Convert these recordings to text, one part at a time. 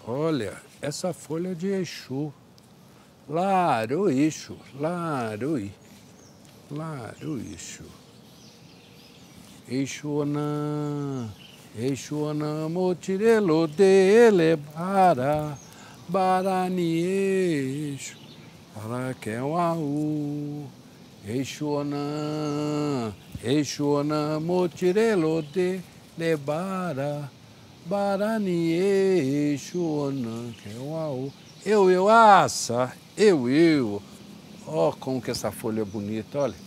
Olha, essa folha é de Exu. Laru Exu, Larui, Laru Exu. Exu Anã, Exu Anã, Motirelo dele, Barani Exu, Araqueuaú. Exu Anã, Exu Anã, Motirelo dele, Barani Exu Anã, Queuaú. Eu, aça, eu. Ó, como que essa folha é bonita, olha.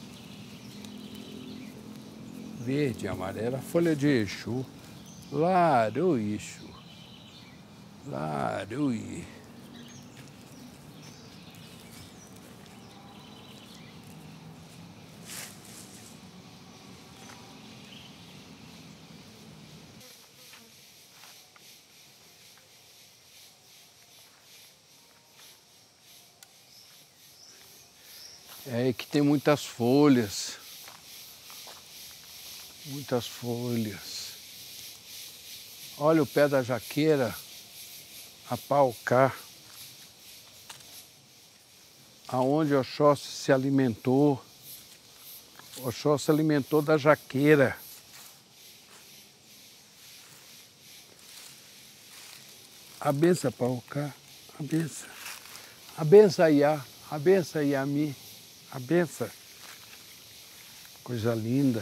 Verde e amarela, folha de Exu. Laru Exu. Larui. É que tem muitas folhas. Muitas folhas. Olha o pé da jaqueira, a paucar, aonde Oxóssi se alimentou. Oxóssi se alimentou da jaqueira. A benção paucar, a benção. A benção Iá, a benção Iami, a benção. Coisa linda.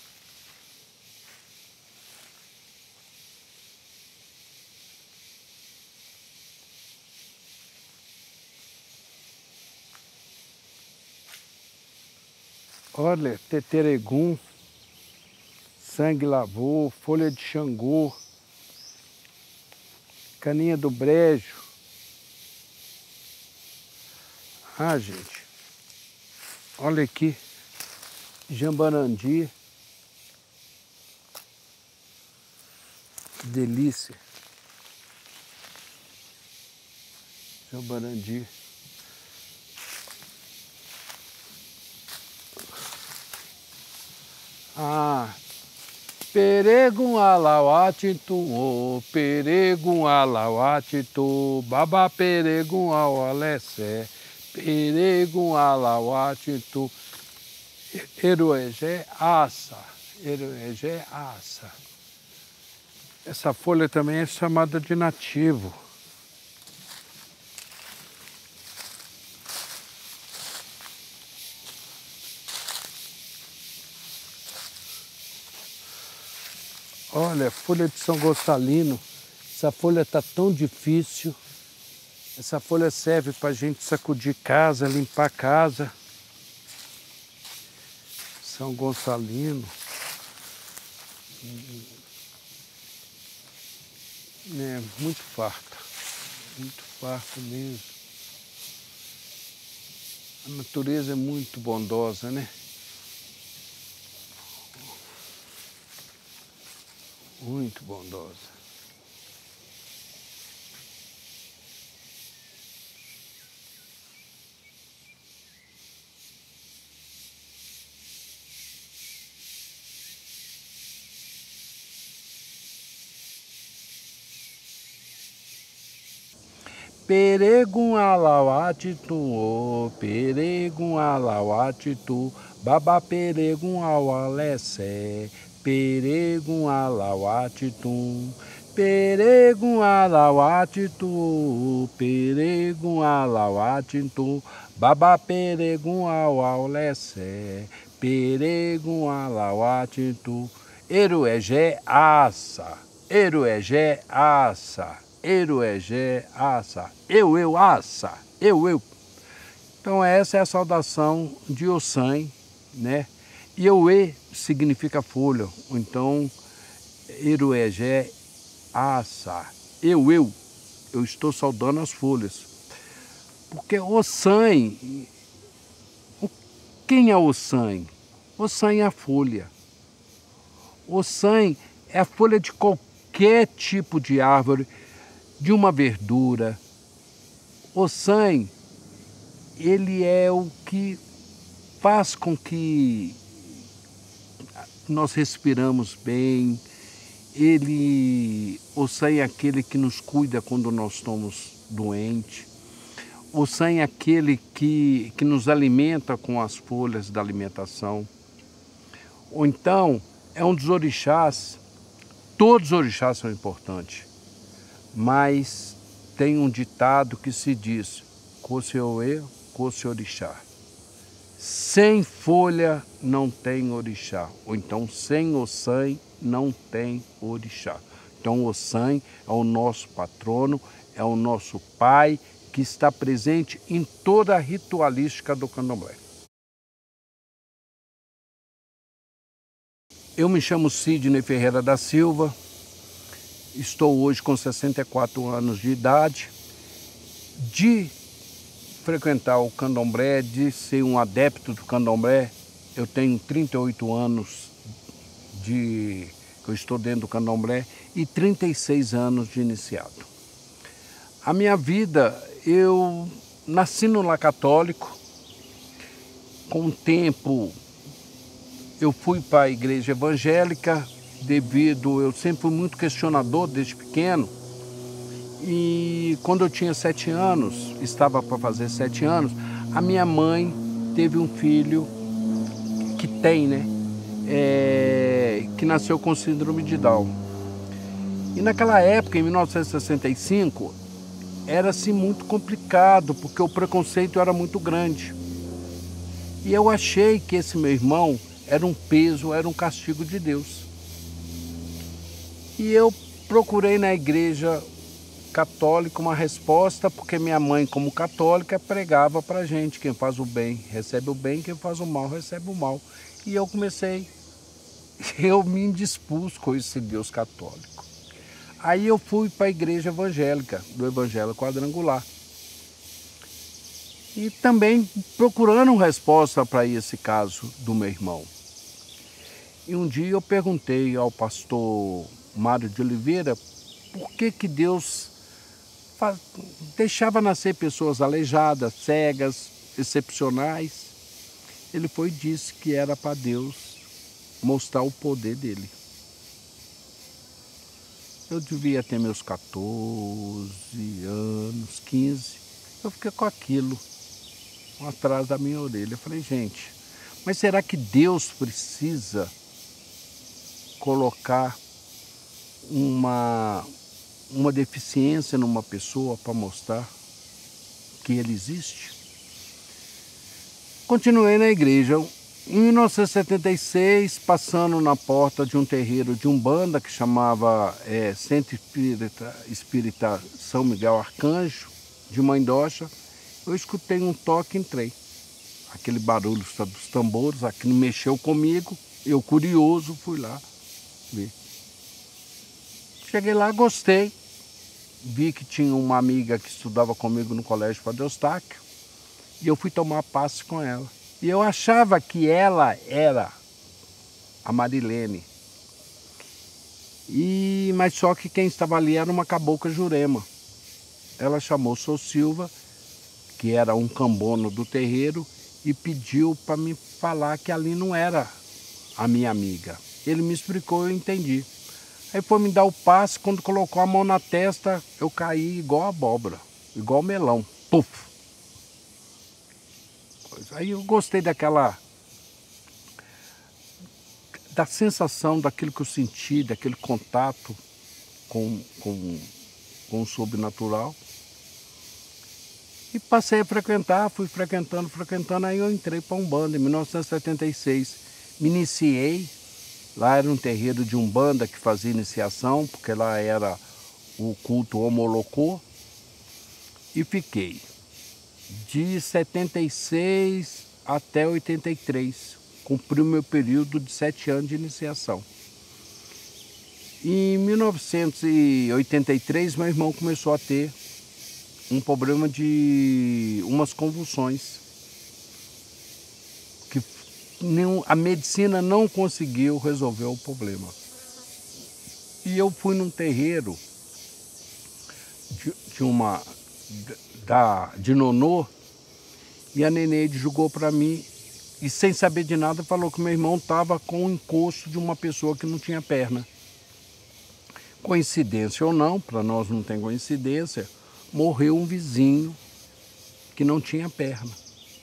Olha, teteregum, sangue lavou, folha de Xangô, caninha do brejo. Ah, gente, olha aqui, jambarandi. Que delícia. Jambarandi. Ah, peregum alauatitu, peregum alauatitu, baba peregum aualessé, peregum alauatitu, eruegé assa, eruegé assa. Essa folha também é chamada de nativo. Olha, folha de São Gonçalino. Essa folha está tão difícil. Essa folha serve para a gente sacudir casa, limpar casa. São Gonçalino. É muito farta. Muito farta mesmo. A natureza é muito bondosa, né? Muito bondosa. Peregum alauatitu, peregum alauatitu, baba peregum aualessé, peregum alauatitu, peregum alauatitu, peregum alauatitu, baba peregum aualessé, peregum alauatitu, eruegé assa, eruegé assa. Eruegé, assa, eu, assa, eu. Então essa é a saudação de Ossan, né? E Euê significa folha, ou então Eruegé, assa, eu estou saudando as folhas. Porque Ossan, quem é Ossan? Ossan é a folha. Ossan é a folha de qualquer tipo de árvore, de uma verdura. Ossan, ele é o que faz com que nós respiramos bem, Ossan é aquele que nos cuida quando nós estamos doentes. Ossan é aquele que nos alimenta com as folhas da alimentação. Ou então, é um dos orixás. Todos os orixás são importantes, mas tem um ditado que se diz: Kosseoê, Kosse orixá. Sem folha não tem orixá, ou então sem Ossan não tem orixá. Então Ossan é o nosso patrono, é o nosso pai, que está presente em toda a ritualística do candomblé. Eu me chamo Sidney Ferreira da Silva, estou hoje com 64 anos de idade. De frequentar o candomblé, de ser um adepto do candomblé, eu tenho 38 anos que eu estou dentro do candomblé e 36 anos de iniciado. A minha vida, eu nasci no lar católico. Com o tempo eu fui para a igreja evangélica, eu sempre fui muito questionador desde pequeno. E quando eu tinha 7 anos, estava para fazer 7 anos, a minha mãe teve um filho que tem, né? Que nasceu com síndrome de Down. E naquela época, em 1965, era assim muito complicado, porque o preconceito era muito grande. E eu achei que esse meu irmão era um peso, era um castigo de Deus. E eu procurei na igreja católica uma resposta, porque minha mãe, como católica, pregava pra gente: quem faz o bem recebe o bem, quem faz o mal recebe o mal. E eu me indispus com esse Deus católico. Aí eu fui para a igreja evangélica, do Evangelho Quadrangular. E também procurando uma resposta para esse caso do meu irmão. E um dia eu perguntei ao pastor Mário de Oliveira por que Deus deixava nascer pessoas aleijadas, cegas, excepcionais. Ele foi e disse que era para Deus mostrar o poder dele. Eu devia ter meus 14 anos, 15. Eu fiquei com aquilo atrás da minha orelha. Eu falei: gente, mas será que Deus precisa colocar uma deficiência numa pessoa para mostrar que ele existe? Continuei na igreja. Em 1976, passando na porta de um terreiro de Umbanda que chamava Centro Espírita São Miguel Arcanjo, de Mandocha, eu escutei um toque e entrei. Aquele barulho dos tambores, aquilo mexeu comigo, eu curioso fui lá ver. Cheguei lá, gostei, vi que tinha uma amiga que estudava comigo no colégio Padre Eustáquio, e eu fui tomar passe com ela. E eu achava que ela era a Marilene. Mas só que quem estava ali era uma cabocla Jurema. Ela chamou Sou Silva, que era um cambono do terreiro, e pediu para me falar que ali não era a minha amiga. Ele me explicou, eu entendi. Aí foi me dar o passe, quando colocou a mão na testa, eu caí igual abóbora, igual melão. Puf! Aí eu gostei da sensação, daquilo que eu senti, daquele contato com o sobrenatural. E passei a frequentar, fui frequentando, aí eu entrei para Umbanda em 1976. Me iniciei, lá era um terreiro de Umbanda que fazia iniciação, porque lá era o culto Omolocô, e fiquei de 76 até 83, cumpri o meu período de 7 anos de iniciação. Em 1983, meu irmão começou a ter um problema de umas convulsões, que a medicina não conseguiu resolver o problema. E eu fui num terreiro de Nonô, e a Neneide jogou para mim, e sem saber de nada falou que meu irmão estava com o encosto de uma pessoa que não tinha perna. Coincidência ou não, para nós não tem coincidência, morreu um vizinho que não tinha perna.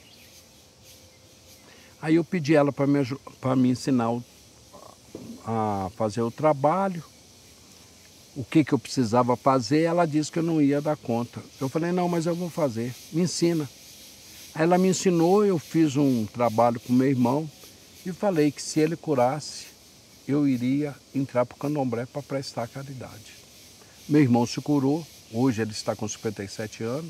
Aí eu pedi ela para me ensinar a fazer o trabalho, o que eu precisava fazer. Ela disse que eu não ia dar conta. Eu falei, não, mas eu vou fazer, me ensina. Aí ela me ensinou, eu fiz um trabalho com meu irmão e falei que se ele curasse, eu iria entrar para o candomblé para prestar caridade. Meu irmão se curou, hoje ele está com 57 anos.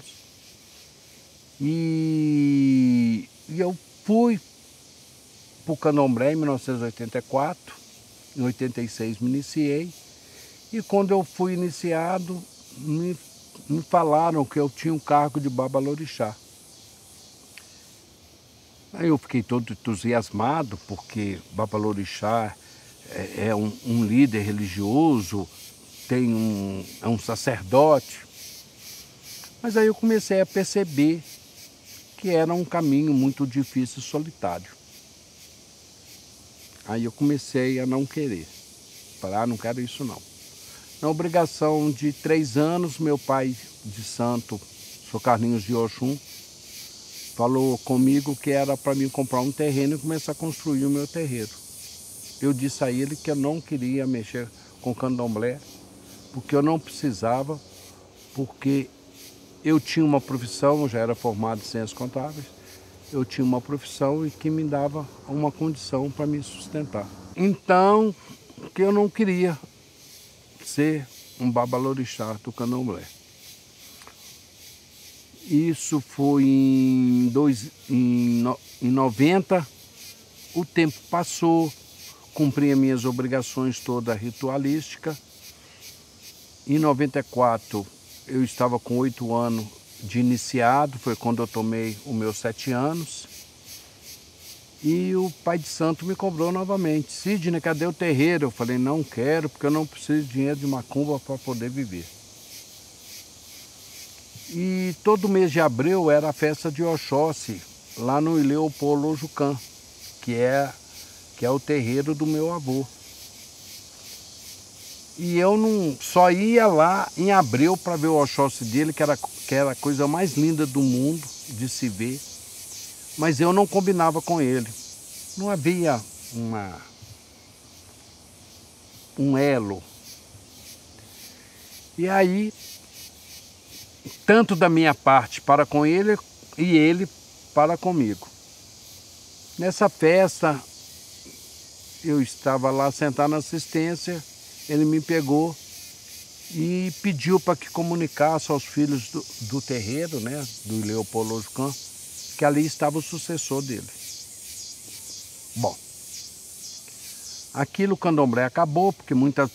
E eu fui para o candomblé em 1984, em 86 me iniciei. E quando eu fui iniciado, me falaram que eu tinha um cargo de babalorixá. Aí eu fiquei todo entusiasmado, porque babalorixá é um líder religioso, é um sacerdote. Mas aí eu comecei a perceber que era um caminho muito difícil e solitário. Aí eu comecei a não querer. Falar, não quero isso não. Na obrigação de 3 anos, meu pai de santo, Sr. Carlinhos de Oxum, falou comigo que era para mim comprar um terreno e começar a construir o meu terreiro. Eu disse a ele que eu não queria mexer com candomblé, porque eu não precisava, porque eu tinha uma profissão, eu já era formado em ciências contábeis, eu tinha uma profissão e que me dava uma condição para me sustentar. Então, que eu não queria ser um babalorixá do candomblé. Isso foi em 90, o tempo passou, cumpri as minhas obrigações todas ritualísticas. Em 94, eu estava com 8 anos de iniciado, foi quando eu tomei os meus 7 anos. E o pai de santo me cobrou novamente. Sidney, cadê o terreiro? Eu falei, não quero, porque eu não preciso de dinheiro de macumba para poder viver. E todo mês de abril era a festa de Oxóssi, lá no Ilhéu Polojucan, que é o terreiro do meu avô. E eu não só ia lá em abril para ver o Oxóssi dele, que era a coisa mais linda do mundo de se ver. Mas eu não combinava com ele. Não havia um elo. E aí, tanto da minha parte para com ele e ele para comigo. Nessa festa, eu estava lá sentado na assistência, ele me pegou e pediu para que comunicasse aos filhos do terreiro, né, do Leopoldo Can, que ali estava o sucessor dele. Bom, aquilo o candomblé acabou, porque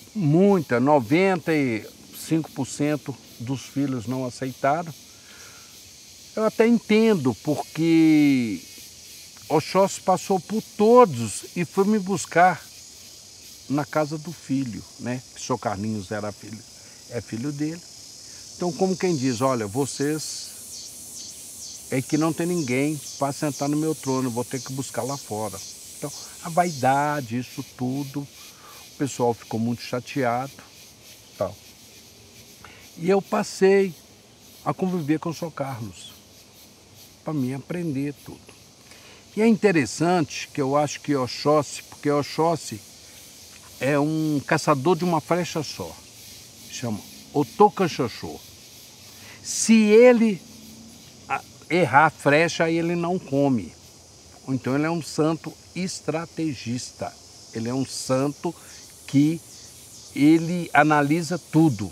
95% dos filhos não aceitaram. Eu até entendo, porque Oxóssi passou por todos e foi me buscar na casa do filho, né? Que Sr. Carlinhos é filho dele. Então, como quem diz, olha, vocês é que não tem ninguém para sentar no meu trono, vou ter que buscar lá fora. Então, a vaidade, isso tudo, o pessoal ficou muito chateado, tal. E eu passei a conviver com o Sr. Carlos, para mim aprender tudo. E é interessante que eu acho que Oxóssi, porque Oxóssi é um caçador de uma flecha só, chama Otocanxoxô. Se ele errar a flecha, ele não come. Então ele é um santo estrategista, ele é um santo que ele analisa tudo.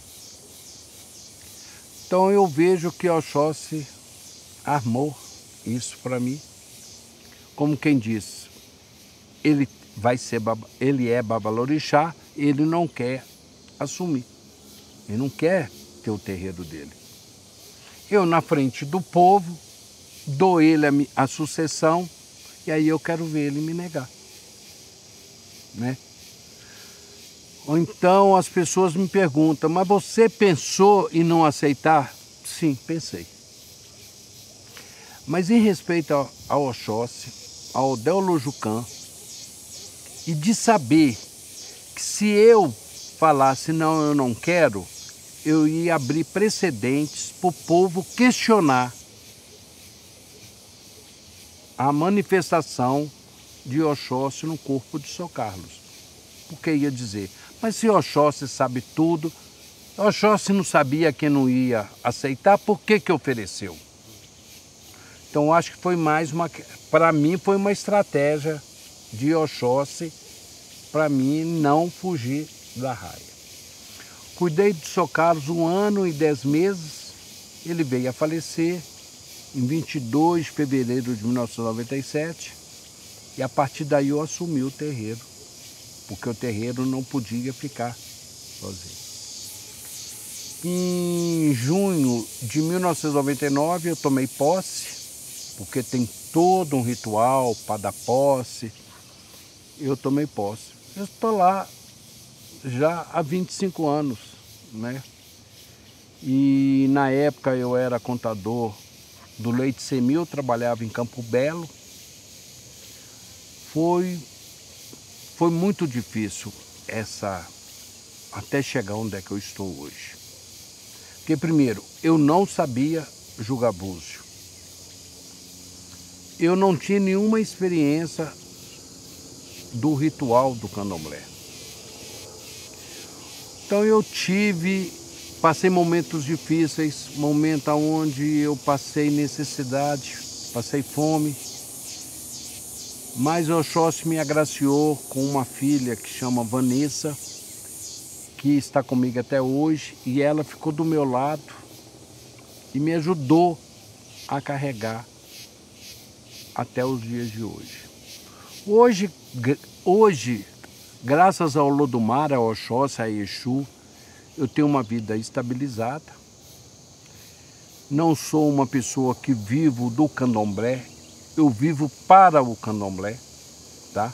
Então eu vejo que Oxóssi armou isso para mim, como quem diz, ele é babalorixá, ele não quer assumir, ele não quer ter o terreiro dele. Eu na frente do povo, dou ele a sucessão, e aí eu quero ver ele me negar, né? Ou então as pessoas me perguntam, mas você pensou em não aceitar? Sim, pensei. Mas em respeito ao Oxóssi, ao Deolojucan, e de saber que se eu falasse, não, eu não quero, eu ia abrir precedentes para o povo questionar a manifestação de Oxóssi no corpo de São Carlos. Porque ia dizer, mas se Oxóssi sabe tudo, Oxóssi não sabia que não ia aceitar, por que que ofereceu? Então acho que foi mais uma, para mim foi uma estratégia de Oxóssi para mim não fugir da raia. Cuidei de São Carlos 1 ano e 10 meses, ele veio a falecer em 22 de fevereiro de 1997 e a partir daí eu assumi o terreiro, porque o terreiro não podia ficar sozinho. Em junho de 1999 eu tomei posse, porque tem todo um ritual para dar posse, eu tomei posse. Eu estou lá já há 25 anos, né? E na época eu era contador do Leite Semil, trabalhava em Campo Belo. Foi muito difícil até chegar onde é que eu estou hoje. Porque primeiro, eu não sabia julgar búzio. Eu não tinha nenhuma experiência do ritual do candomblé. Então eu passei momentos difíceis, momentos onde eu passei necessidade, passei fome, mas Oxóssi me agraciou com uma filha que chama Vanessa, que está comigo até hoje, e ela ficou do meu lado e me ajudou a carregar até os dias de hoje. Hoje, graças ao Olodumare, a Oxóssi, a Exu, eu tenho uma vida estabilizada. Não sou uma pessoa que vivo do candomblé, eu vivo para o candomblé, tá?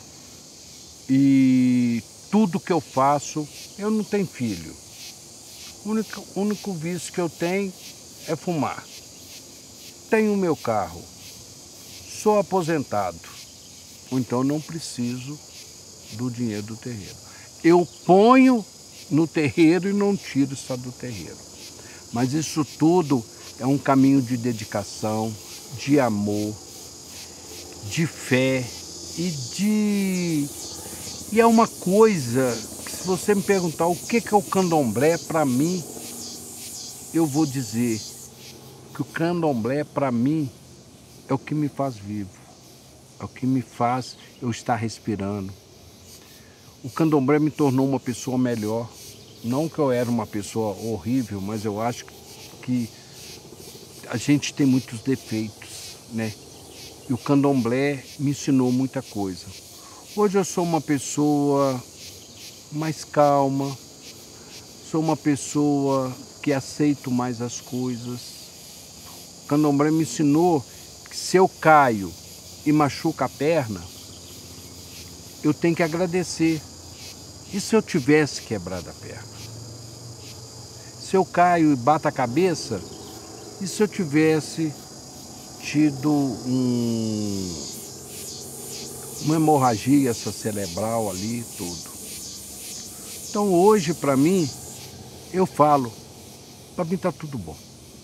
E tudo que eu faço, eu não tenho filho. O único vício que eu tenho é fumar. Tenho o meu carro, sou aposentado, ou então não preciso do dinheiro do terreiro. Eu ponho no terreiro e não tiro só do terreiro. Mas isso tudo é um caminho de dedicação, de amor, de fé e é uma coisa que, se você me perguntar o que é o candomblé para mim, eu vou dizer que o candomblé para mim é o que me faz vivo, é o que me faz eu estar respirando. O candomblé me tornou uma pessoa melhor. Não que eu era uma pessoa horrível, mas eu acho que a gente tem muitos defeitos, né? E o candomblé me ensinou muita coisa. Hoje eu sou uma pessoa mais calma, sou uma pessoa que aceito mais as coisas. O candomblé me ensinou que se eu caio e machuco a perna, eu tenho que agradecer. E se eu tivesse quebrado a perna? Se eu caio e bato a cabeça, e se eu tivesse tido uma hemorragia cerebral ali, tudo. Então hoje, para mim, eu falo, para mim tá tudo bom.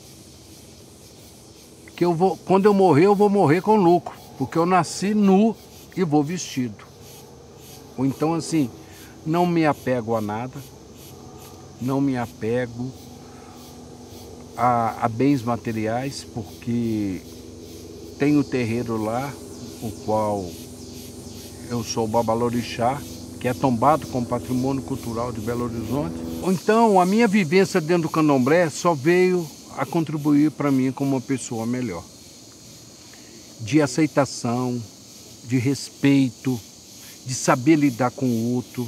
Que quando eu morrer, eu vou morrer com lucro, porque eu nasci nu e vou vestido. Ou então assim, não me apego a nada, não me apego a bens materiais, porque tem o terreiro lá, o qual eu sou o Babalorixá, que é tombado como patrimônio cultural de Belo Horizonte. Ou então a minha vivência dentro do candomblé só veio a contribuir para mim como uma pessoa melhor. De aceitação, de respeito, de saber lidar com o outro.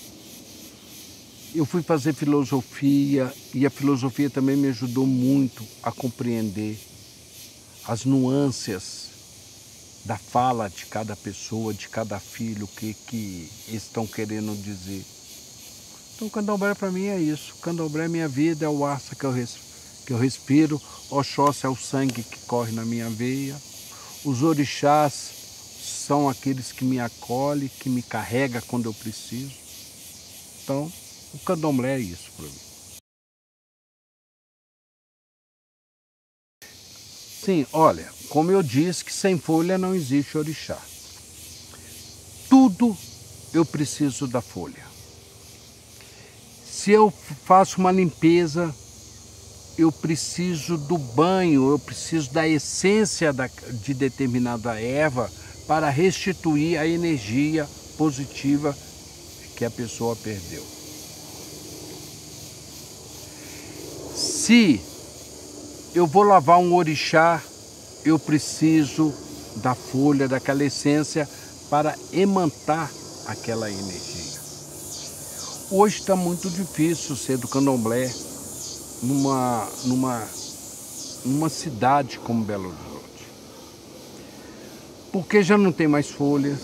Eu fui fazer filosofia e a filosofia também me ajudou muito a compreender as nuances da fala de cada pessoa, de cada filho, o que estão querendo dizer. Então o candomblé para mim é isso. O candomblé é minha vida, é o ar que eu respiro. Oxóssi é o sangue que corre na minha veia. Os orixás são aqueles que me acolhem, que me carregam quando eu preciso. Então, O candomblé é isso para mim. Sim, olha, como eu disse que sem folha não existe orixá. Tudo eu preciso da folha. Se eu faço uma limpeza, eu preciso do banho, eu preciso da essência de determinada erva para restituir a energia positiva que a pessoa perdeu. Se eu vou lavar um orixá, eu preciso da folha, daquela essência para emantar aquela energia. Hoje está muito difícil ser do candomblé numa cidade como Belo Horizonte. Porque já não tem mais folhas,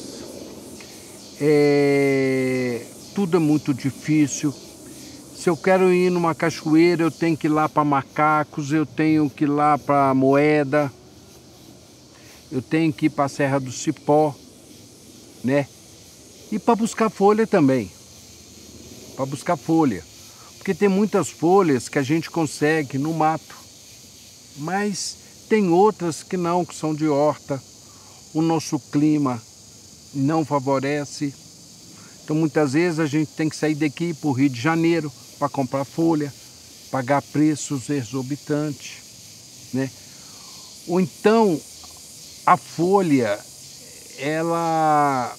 tudo é muito difícil. Se eu quero ir numa cachoeira, eu tenho que ir lá para Macacos, eu tenho que ir lá para Moeda, eu tenho que ir para a Serra do Cipó, né? E para buscar folha também, para buscar folha. Porque tem muitas folhas que a gente consegue no mato, mas tem outras que não, que são de horta. O nosso clima não favorece. Então muitas vezes a gente tem que sair daqui para o Rio de Janeiro para comprar folha, pagar preços exorbitantes, né? Ou então a folha, ela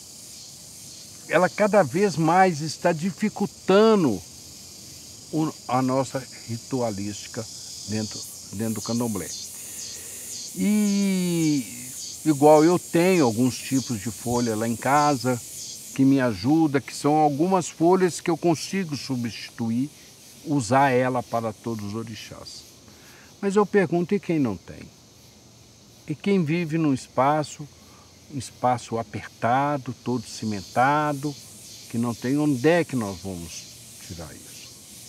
cada vez mais está dificultando a nossa ritualística dentro do candomblé. E igual eu tenho alguns tipos de folha lá em casa que me ajuda, que são algumas folhas que eu consigo substituir, usar ela para todos os orixás. Mas eu pergunto, e quem não tem? E quem vive num espaço apertado, todo cimentado, que não tem, onde é que nós vamos tirar isso?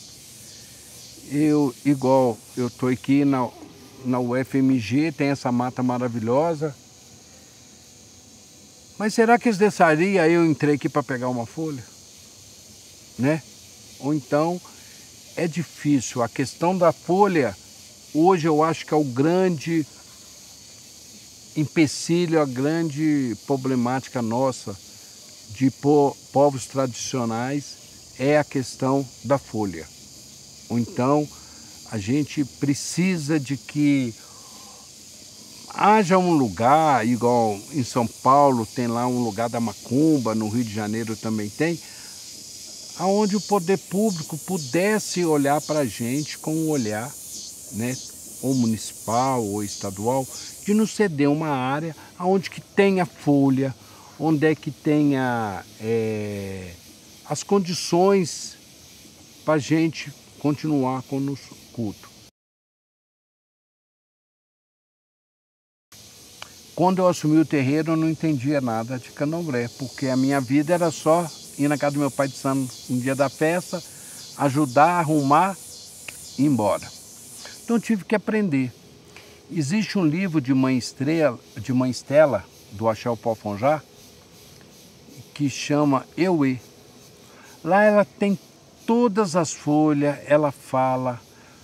Igual eu estou aqui na UFMG, tem essa mata maravilhosa, mas será que eles deixariam eu entrei aqui para pegar uma folha? Né? Ou então, é difícil. A questão da folha, hoje eu acho que é o grande empecilho, a grande problemática nossa de povos tradicionais é a questão da folha. Ou então, a gente precisa de que haja um lugar, igual em São Paulo tem lá um lugar da macumba, no Rio de Janeiro também tem, onde o poder público pudesse olhar para a gente com um olhar, né, ou municipal ou estadual, de nos ceder uma área onde que tenha folha, onde é que tenha as condições para a gente continuar com o nosso culto. Quando eu assumi o terreiro, eu não entendia nada de candomblé, porque a minha vida era só ir na casa do meu pai de santo no dia da festa, ajudar, arrumar e ir embora. Então eu tive que aprender. Existe um livro de Mãe Estela, do Axé Pofonjá, que chama Euê. Lá ela tem todas as folhas, ela fala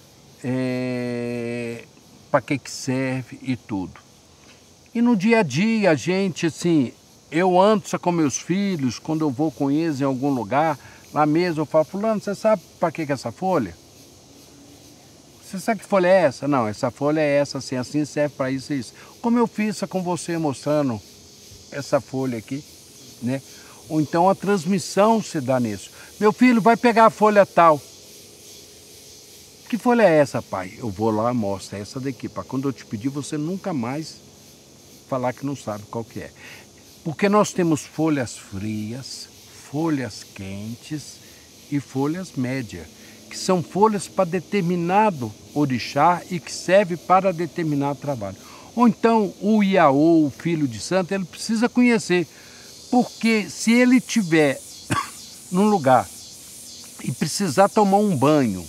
para que serve e tudo. E no dia a dia, a gente, assim, eu ando só com meus filhos, quando eu vou com eles em algum lugar, lá mesmo eu falo, fulano, você sabe para que é essa folha? Você sabe que folha é essa? Não, essa folha é essa, assim, assim serve para isso e isso. Como eu fiz com você mostrando essa folha aqui, né? Ou então a transmissão se dá nisso. Meu filho, vai pegar a folha tal. Que folha é essa, pai? Eu vou lá e mostro essa daqui, para quando eu te pedir, você nunca mais falar que não sabe qual que é. Porque nós temos folhas frias, folhas quentes e folhas médias, que são folhas para determinado orixá e que serve para determinado trabalho. Ou então o Iaô, o filho de santo, ele precisa conhecer, porque se ele estiver num lugar e precisar tomar um banho,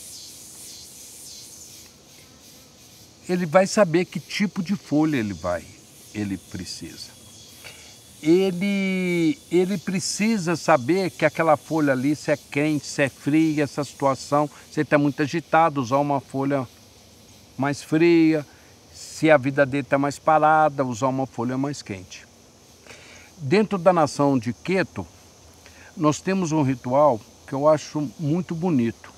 ele vai saber que tipo de folha ele precisa. ele precisa saber que aquela folha ali, se é quente, se é fria, essa situação, se ele está muito agitado, usar uma folha mais fria, se a vida dele está mais parada, usar uma folha mais quente. Dentro da nação de Queto, nós temos um ritual que eu acho muito bonito,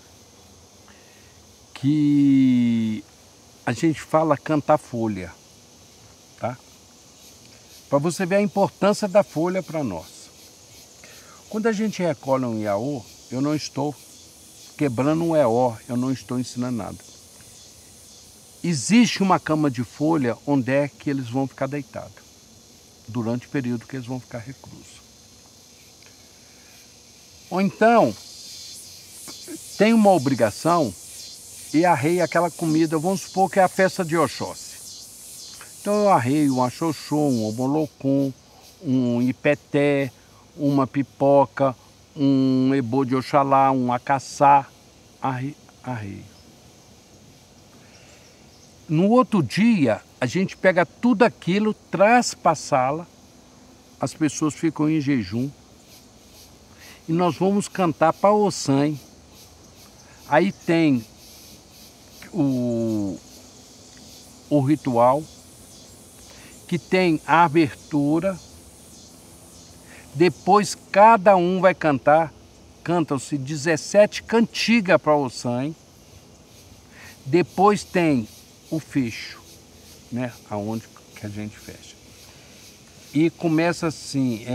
que a gente fala cantar folha, tá? Para você ver a importância da folha para nós. Quando a gente recolhe um iaô, eu não estou quebrando um eó, eu não estou ensinando nada. Existe uma cama de folha onde é que eles vão ficar deitados, durante o período que eles vão ficar reclusos. Ou então, tem uma obrigação e arreia aquela comida, vamos supor que é a festa de Oxóssi. Então eu arreio um axoxô, um omolocum, um ipeté, uma pipoca, um ebô de Oxalá, um acaçá, arreio. No outro dia, a gente pega tudo aquilo, traz para a sala, as pessoas ficam em jejum, e nós vamos cantar para Ossan. Aí tem o ritual, que tem a abertura, depois cada um vai cantar, cantam-se 17 cantigas para Ossan, depois tem o fecho, né, aonde que a gente fecha. E começa assim,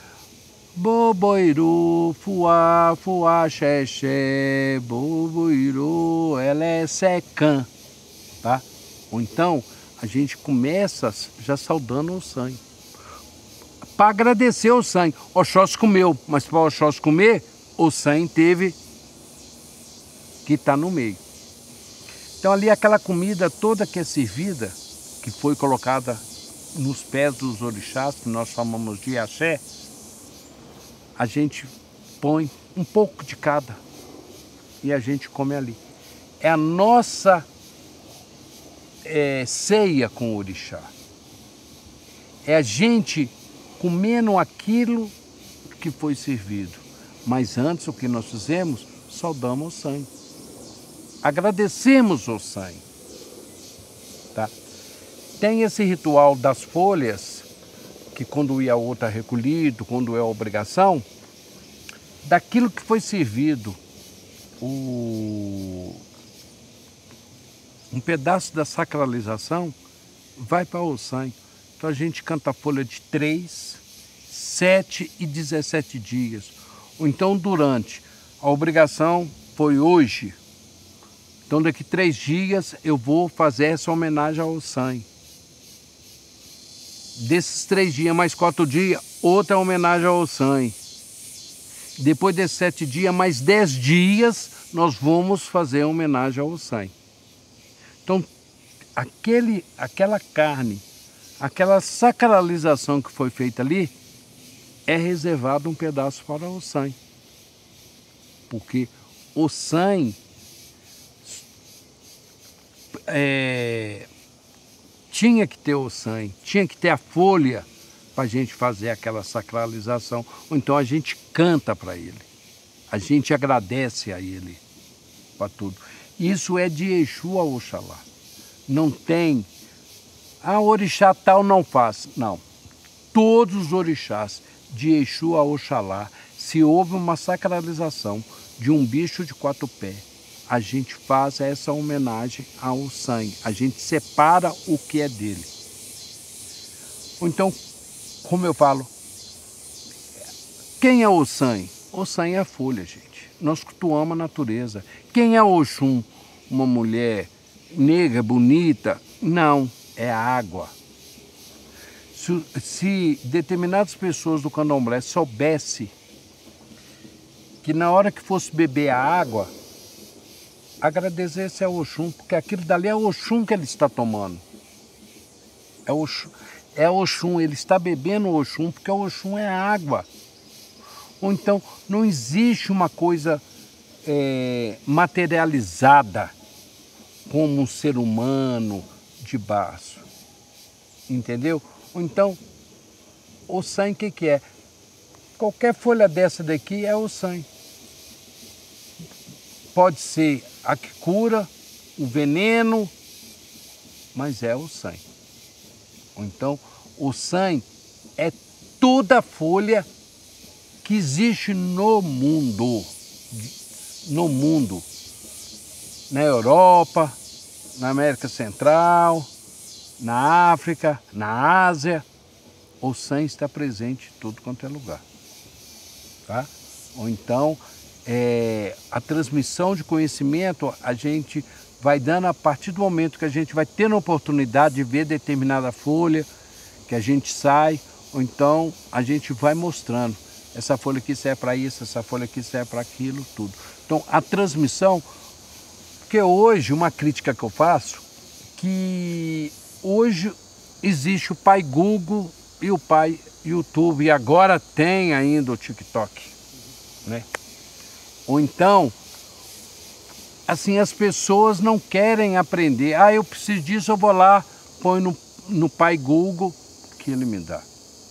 Boboiru, fuá, fuá, xexé, boboiru, ela é secã, tá? Ou então, a gente começa já saudando o sangue. Para agradecer o sangue. Oxóssi comeu, mas para Oxóssi comer, o sangue teve que estar no meio. Então ali aquela comida toda que é servida, que foi colocada nos pés dos orixás, que nós chamamos de axé, a gente põe um pouco de cada e a gente come ali. É a nossa ceia com o orixá. É a gente comendo aquilo que foi servido. Mas antes o que nós fizemos? Saudamos o sangue. Agradecemos o sangue. Tá? Tem esse ritual das folhas, que quando o iaô está recolhido, quando é obrigação, daquilo que foi servido, um pedaço da sacralização vai para o sangue. Então a gente canta a folha de 3, 7 e 17 dias. Ou então durante, a obrigação foi hoje, então daqui 3 dias eu vou fazer essa homenagem ao sangue. Desses 3 dias, mais 4 dias, outra homenagem ao sangue. Depois desses 7 dias, mais 10 dias, nós vamos fazer homenagem ao sangue. Então, aquela carne, aquela sacralização que foi feita ali, é reservado um pedaço para o sangue. Porque o sangue tinha que ter o sangue, tinha que ter a folha para a gente fazer aquela sacralização. Ou então a gente canta para ele, a gente agradece a ele para tudo. Isso é de Exu a Oxalá. Não tem, orixá tal não faz. Não. Todos os orixás, de Exu a Oxalá, se houve uma sacralização de um bicho de 4 pés, a gente faz essa homenagem ao sangue. A gente separa o que é dele. Então, como eu falo, quem é o sangue? O sangue é a folha, gente. Nós cultuamos a natureza. Quem é Oxum? Uma mulher negra, bonita? Não, é a água. Se determinadas pessoas do candomblé soubessem que na hora que fosse beber a água, agradecesse a Oxum, porque aquilo dali é o Oxum que ele está tomando. É Oxum, ele está bebendo o Oxum, porque o Oxum é água. Ou então, não existe uma coisa materializada como um ser humano de baixo. Entendeu? Ou então, O sangue, o que é? Qualquer folha dessa daqui é o sangue. Pode ser a que cura, o veneno, mas é o sangue. Ou então, o sangue é toda a folha que existe no mundo. No mundo. Na Europa, na América Central, na África, na Ásia. O sangue está presente em tudo quanto é lugar. Tá? Ou então, a transmissão de conhecimento a gente vai dando a partir do momento que a gente vai tendo a oportunidade de ver determinada folha, que a gente sai, ou então a gente vai mostrando. Essa folha aqui serve para isso, essa folha aqui serve para aquilo, tudo. Então, a transmissão, porque hoje, uma crítica que eu faço, que hoje existe o pai Google e o pai YouTube, e agora tem ainda o TikTok, né? Ou então, assim, as pessoas não querem aprender. Ah, eu preciso disso, eu vou lá, põe no pai Google, que ele me dá.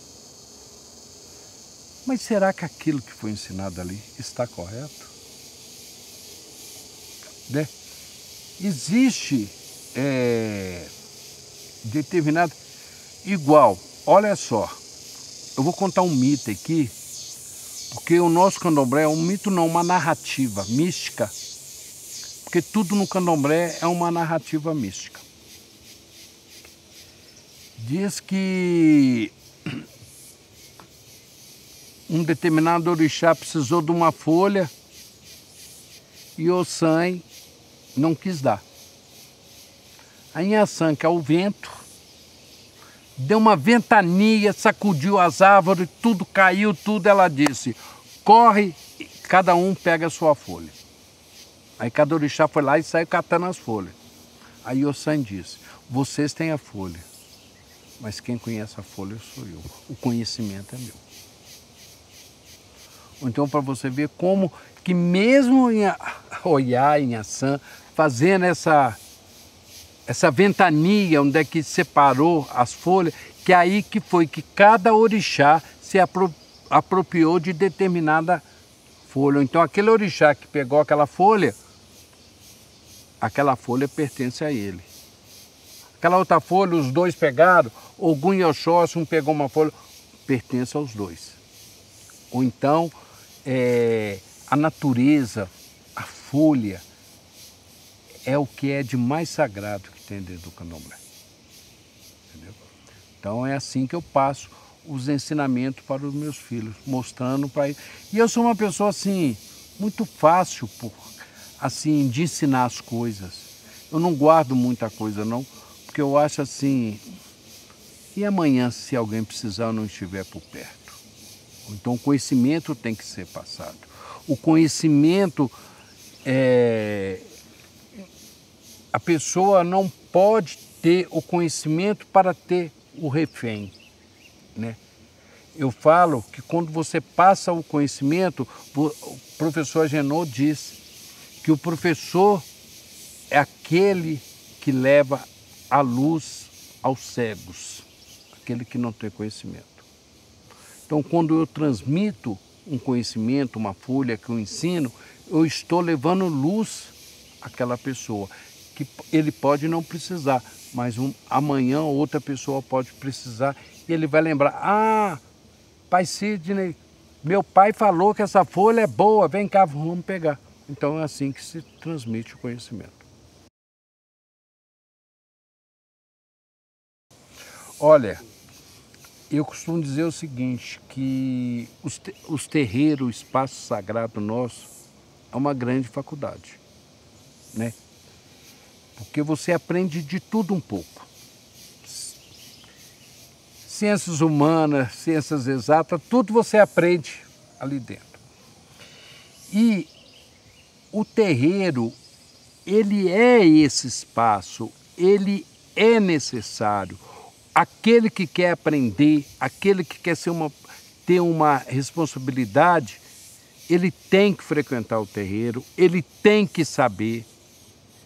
Mas será que aquilo que foi ensinado ali está correto? Né? Existe determinado... Igual, olha só, eu vou contar um mito aqui, porque o nosso candomblé é um mito não, uma narrativa mística, porque tudo no candomblé é uma narrativa mística. Diz que um determinado orixá precisou de uma folha e o sangue não quis dar. A Inhaçã, que é o vento, deu uma ventania, sacudiu as árvores, tudo caiu, tudo. Ela disse, corre, cada um pega a sua folha. Aí cada orixá foi lá e saiu catando as folhas. Aí o sangue disse, vocês têm a folha, mas quem conhece a folha sou eu. O conhecimento é meu. Então, para você ver como que mesmo em Oiá, em Inhaçã, fazendo essa ventania, onde é que separou as folhas, que aí que foi que cada orixá se apropriou de determinada folha. Então, aquele orixá que pegou aquela folha pertence a ele. Aquela outra folha, os dois pegaram, Ogum e Oxóssi, um pegou uma folha, pertence aos dois. Ou então, a natureza, a folha, é o que é de mais sagrado que tem dentro do candomblé. Entendeu? Então é assim que eu passo os ensinamentos para os meus filhos, mostrando para eles. E eu sou uma pessoa assim, muito fácil assim, de ensinar as coisas. Eu não guardo muita coisa não, porque eu acho assim, e amanhã se alguém precisar eu não estiver por perto? Então o conhecimento tem que ser passado. O conhecimento a pessoa não pode ter o conhecimento para ter o refém, né? Eu falo que quando você passa o conhecimento, o professor Agenor diz que o professor é aquele que leva a luz aos cegos, aquele que não tem conhecimento. Então, quando eu transmito um conhecimento, uma folha que eu ensino, eu estou levando luz àquela pessoa. Que ele pode não precisar, mas amanhã outra pessoa pode precisar e ele vai lembrar, ah, pai Sidney, meu pai falou que essa folha é boa, vem cá, vamos pegar. Então é assim que se transmite o conhecimento. Olha, eu costumo dizer o seguinte, que os terreiros, o espaço sagrado nosso, é uma grande faculdade, né? Porque você aprende de tudo um pouco. Ciências humanas, ciências exatas, tudo você aprende ali dentro. E o terreiro, ele é esse espaço, ele é necessário. Aquele que quer aprender, aquele que quer ter uma responsabilidade, ele tem que frequentar o terreiro, ele tem que saber,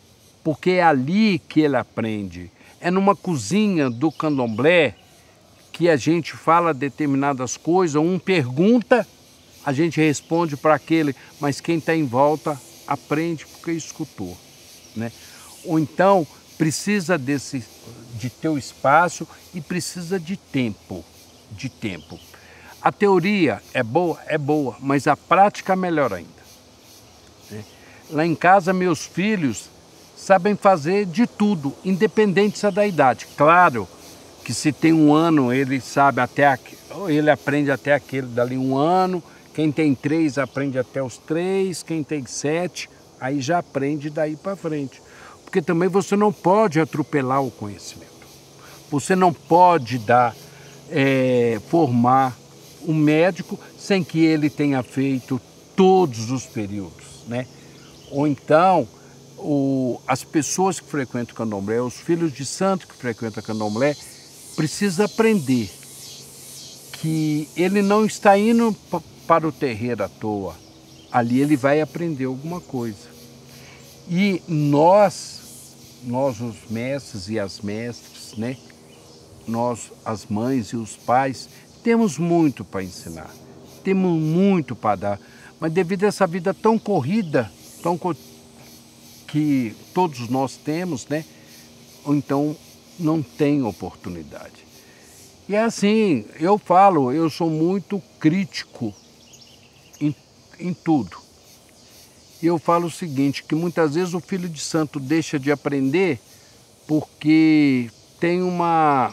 porque é ali que ele aprende. É numa cozinha do candomblé que a gente fala determinadas coisas, um pergunta, a gente responde para aquele, mas quem está em volta aprende porque escutou, né? Ou então precisa de teu espaço e precisa de tempo, A teoria é boa, mas a prática é melhor ainda, né? Lá em casa meus filhos sabem fazer de tudo, independente da idade. Claro que se tem 1 ano, ele sabe ele aprende até aquele dali 1 ano, quem tem 3 aprende até os 3, quem tem 7, aí já aprende daí para frente. Porque também você não pode atropelar o conhecimento. Você não pode formar um médico sem que ele tenha feito todos os períodos, né? Ou então, as pessoas que frequentam o candomblé, os filhos de santo que frequentam o candomblé, precisa aprender que ele não está indo para o terreiro à toa. Ali ele vai aprender alguma coisa. E nós os mestres e as mestras, né? Nós, as mães e os pais, temos muito para ensinar, temos muito para dar, mas devido a essa vida tão corrida, que todos nós temos, né? Ou então não tem oportunidade. E é assim, eu sou muito crítico em tudo. E eu falo o seguinte, que muitas vezes o filho de santo deixa de aprender porque tem uma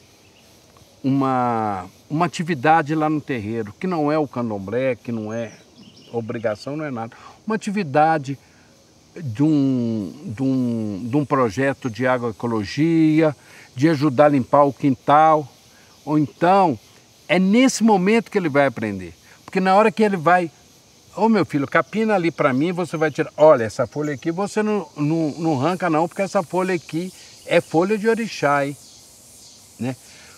atividade lá no terreiro, que não é o candomblé, que não é obrigação, não é nada. Uma atividade de um projeto de agroecologia, de ajudar a limpar o quintal. Ou então, é nesse momento que ele vai aprender. Porque na hora que ele vai, meu filho, capina ali para mim, você vai tirar, olha, essa folha aqui você não arranca não, porque essa folha aqui é folha de orixá, hein? Né?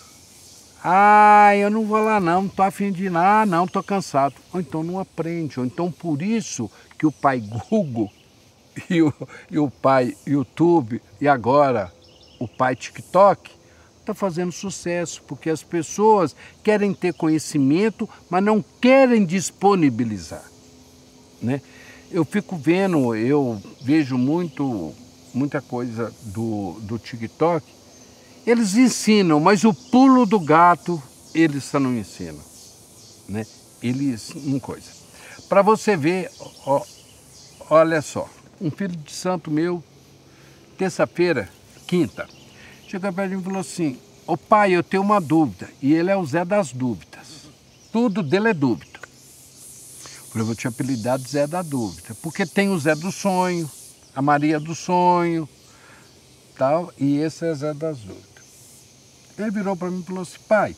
Eu não vou lá não tô a fim de ir lá, não, tô cansado. Ou então não aprende, ou então por isso que o pai Google e o pai YouTube e agora o pai TikTok está fazendo sucesso, porque as pessoas querem ter conhecimento, mas não querem disponibilizar, né? Eu vejo muita coisa do TikTok, eles ensinam, mas o pulo do gato eles só não ensinam, né? Eles não coisa. Para você ver, olha só, um filho de santo meu, terça-feira, quinta, chegou para mim e falou assim, ô pai, eu tenho uma dúvida. E ele é o Zé das dúvidas. Tudo dele é dúvida. Eu falei, vou te apelidar de Zé da dúvida. Porque tem o Zé do sonho, a Maria do sonho, tal, e esse é Zé das dúvidas. Ele virou para mim e falou assim, pai,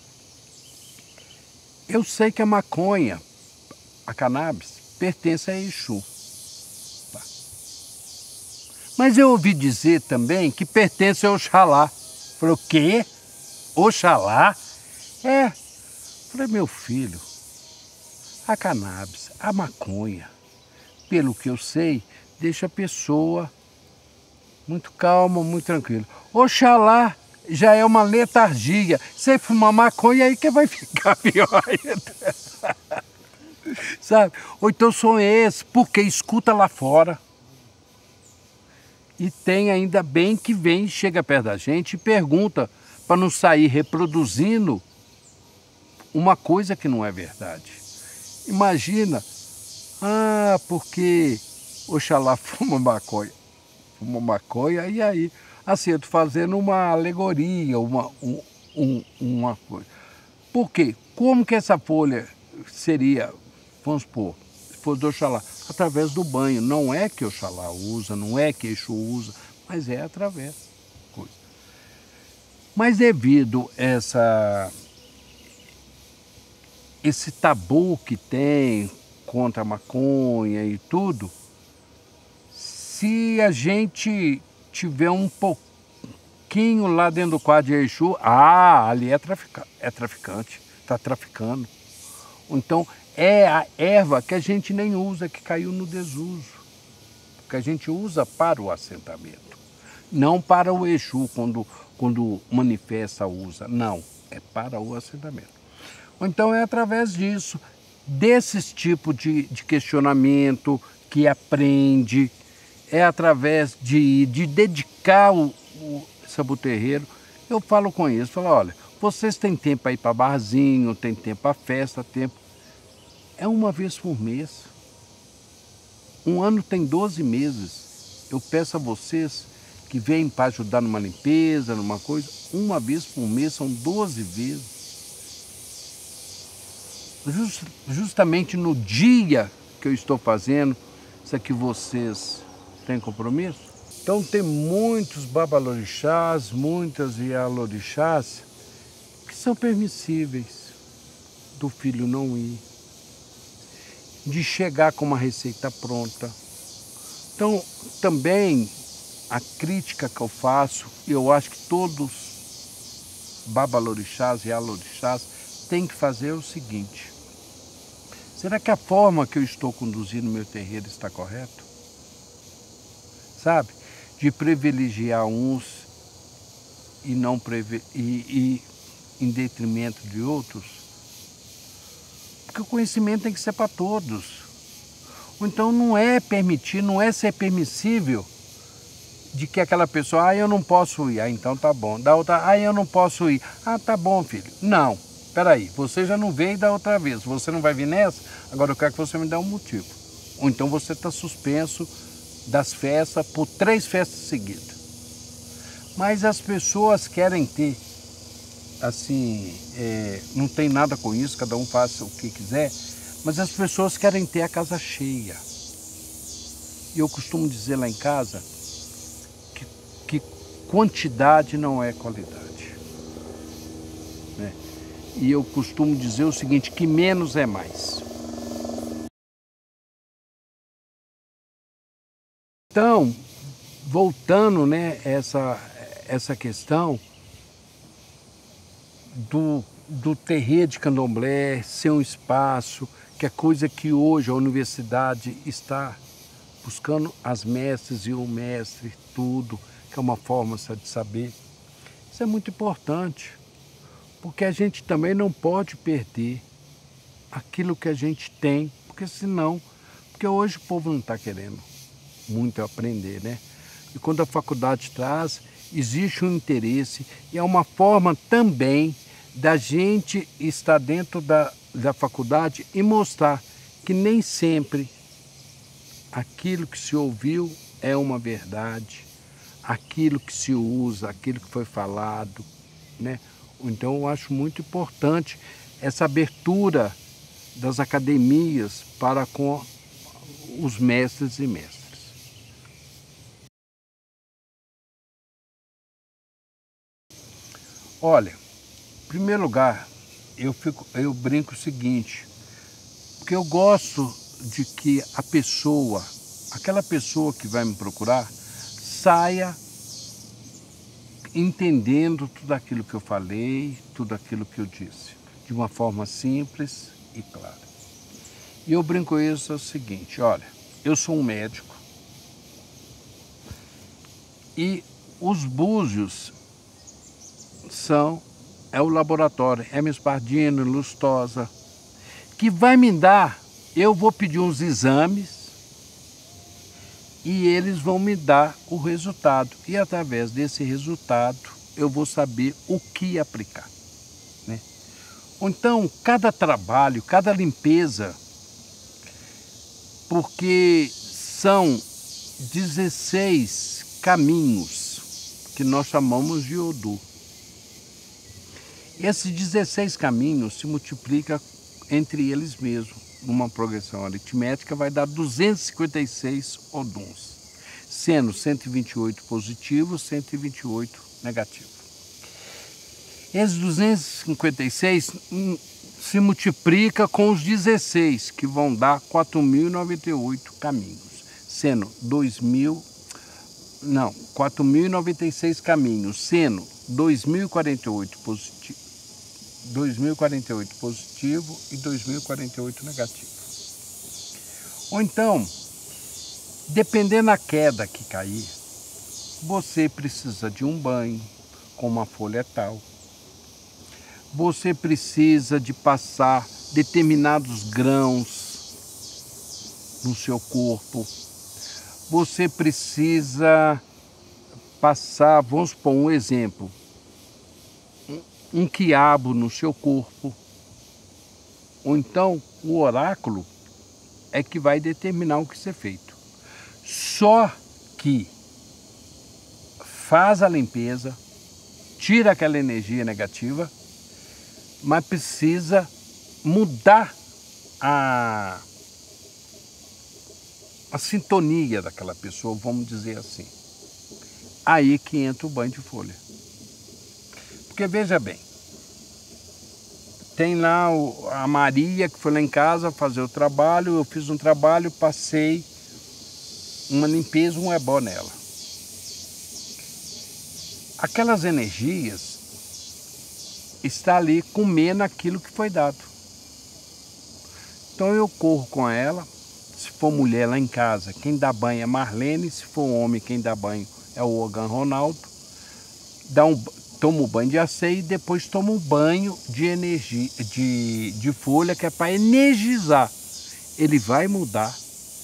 eu sei que a maconha, a cannabis, pertence a Exu. Mas eu ouvi dizer também que pertence ao Oxalá. Falei, o quê? Oxalá? É. Falei, meu filho, a cannabis, a maconha, pelo que eu sei, deixa a pessoa muito calma, muito tranquila. Oxalá já é uma letargia. Você fumar maconha aí que vai ficar pior ainda. Sabe? Ou então são esses, porque escuta lá fora. E tem ainda bem que chega perto da gente e pergunta para não sair reproduzindo uma coisa que não é verdade. Imagina, porque Oxalá fuma maconha, e aí? Assim, eu estou fazendo uma alegoria, uma coisa. Por quê? Como que essa folha seria, vamos supor, se for do Oxalá? Através do banho. Não é que Oxalá usa, não é que Exu usa, mas é através da coisa. Mas devido a esse tabu que tem contra a maconha e tudo, se a gente tiver um pouquinho lá dentro do quadro de Exu, ali é traficante, está traficando. Então, é a erva que a gente nem usa, que caiu no desuso. Que a gente usa para o assentamento. Não para o Exu, quando manifesta, usa. Não. é para o assentamento. Ou então é através disso, desses tipos de questionamento que aprende, é através de dedicar o Sabu Terreiro. Eu falo com eles, falo, olha, vocês têm tempo para ir para barzinho, tem tempo para festa, tempo. É uma vez por mês. Um ano tem 12 meses. Eu peço a vocês que vêm para ajudar numa limpeza, numa coisa, uma vez por mês, são 12 vezes. Justamente no dia que eu estou fazendo, isso aqui vocês têm compromisso? Então tem muitos babalorixás, muitas ialorixás, que são permissíveis do filho não ir, de chegar com uma receita pronta. Então, também, a crítica que eu faço, eu acho que todos babalorixás e alorixás têm que fazer o seguinte: será que a forma que eu estou conduzindo meu terreiro está correta? Sabe? De privilegiar uns e não em detrimento de outros. Porque o conhecimento tem que ser para todos. Ou então não é permitir, não é ser permissível de que aquela pessoa, eu não posso ir, então tá bom. Da outra, eu não posso ir. Tá bom, filho. Não, peraí, você já não veio da outra vez, você não vai vir nessa? Agora eu quero que você me dê um motivo. Ou então você está suspenso das festas por 3 festas seguidas. Mas as pessoas querem ter, assim, não tem nada com isso, cada um faça o que quiser, mas as pessoas querem ter a casa cheia. E eu costumo dizer lá em casa que quantidade não é qualidade, né? E eu costumo dizer o seguinte, que menos é mais. Então, voltando, né, essa questão do terreiro de Candomblé ser um espaço, que é coisa que hoje a universidade está buscando as mestres e o mestre, tudo, que é uma forma de saber. Isso é muito importante, porque a gente também não pode perder aquilo que a gente tem, porque senão, porque hoje o povo não está querendo muito aprender, né? E quando a faculdade traz, existe um interesse e é uma forma também da gente estar dentro da faculdade e mostrar que nem sempre aquilo que se ouviu é uma verdade, aquilo que se usa, aquilo que foi falado, né? Então eu acho muito importante essa abertura das academias para com os mestres e mestras. Olha, em primeiro lugar, eu brinco o seguinte, porque eu gosto de que a pessoa, aquela pessoa que vai me procurar, saia entendendo tudo aquilo que eu falei, tudo aquilo que eu disse, de uma forma simples e clara. E eu brinco isso é o seguinte, olha, eu sou um médico e os búzios é o laboratório, Hermes Pardini, Lustosa, que vai me dar, eu vou pedir uns exames e eles vão me dar o resultado. E através desse resultado eu vou saber o que aplicar, né? Então, cada trabalho, cada limpeza, porque são 16 caminhos que nós chamamos de Odu. Esses 16 caminhos se multiplicam entre eles mesmos. Numa progressão aritmética vai dar 256 oduns, sendo 128 positivos, 128 negativos. Esses 256 se multiplica com os 16, que vão dar 4.098 caminhos, sendo 4.096 caminhos, sendo 2.048 positivos. 2.048 positivo e 2.048 negativo. Ou então, dependendo da queda que cair, você precisa de um banho com uma folha tal. você precisa de passar determinados grãos no seu corpo. Você precisa passar, vamos supor um exemplo, um quiabo no seu corpo. Ou então o oráculo é que vai determinar o que ser feito. Só que faz a limpeza, tira aquela energia negativa, mas precisa mudar a sintonia daquela pessoa, vamos dizer assim. Aí que entra o banho de folha. Porque veja bem, tem lá a Maria que foi lá em casa fazer o trabalho, eu fiz um trabalho, passei uma limpeza, um ebó nela. Aquelas energias estão ali comendo aquilo que foi dado. Então eu corro com ela, se for mulher lá em casa, quem dá banho é Marlene, se for homem, quem dá banho é o Ogan Ronaldo, toma um banho de aceio e depois toma um banho de energia, de folha, que é para energizar. Ele vai mudar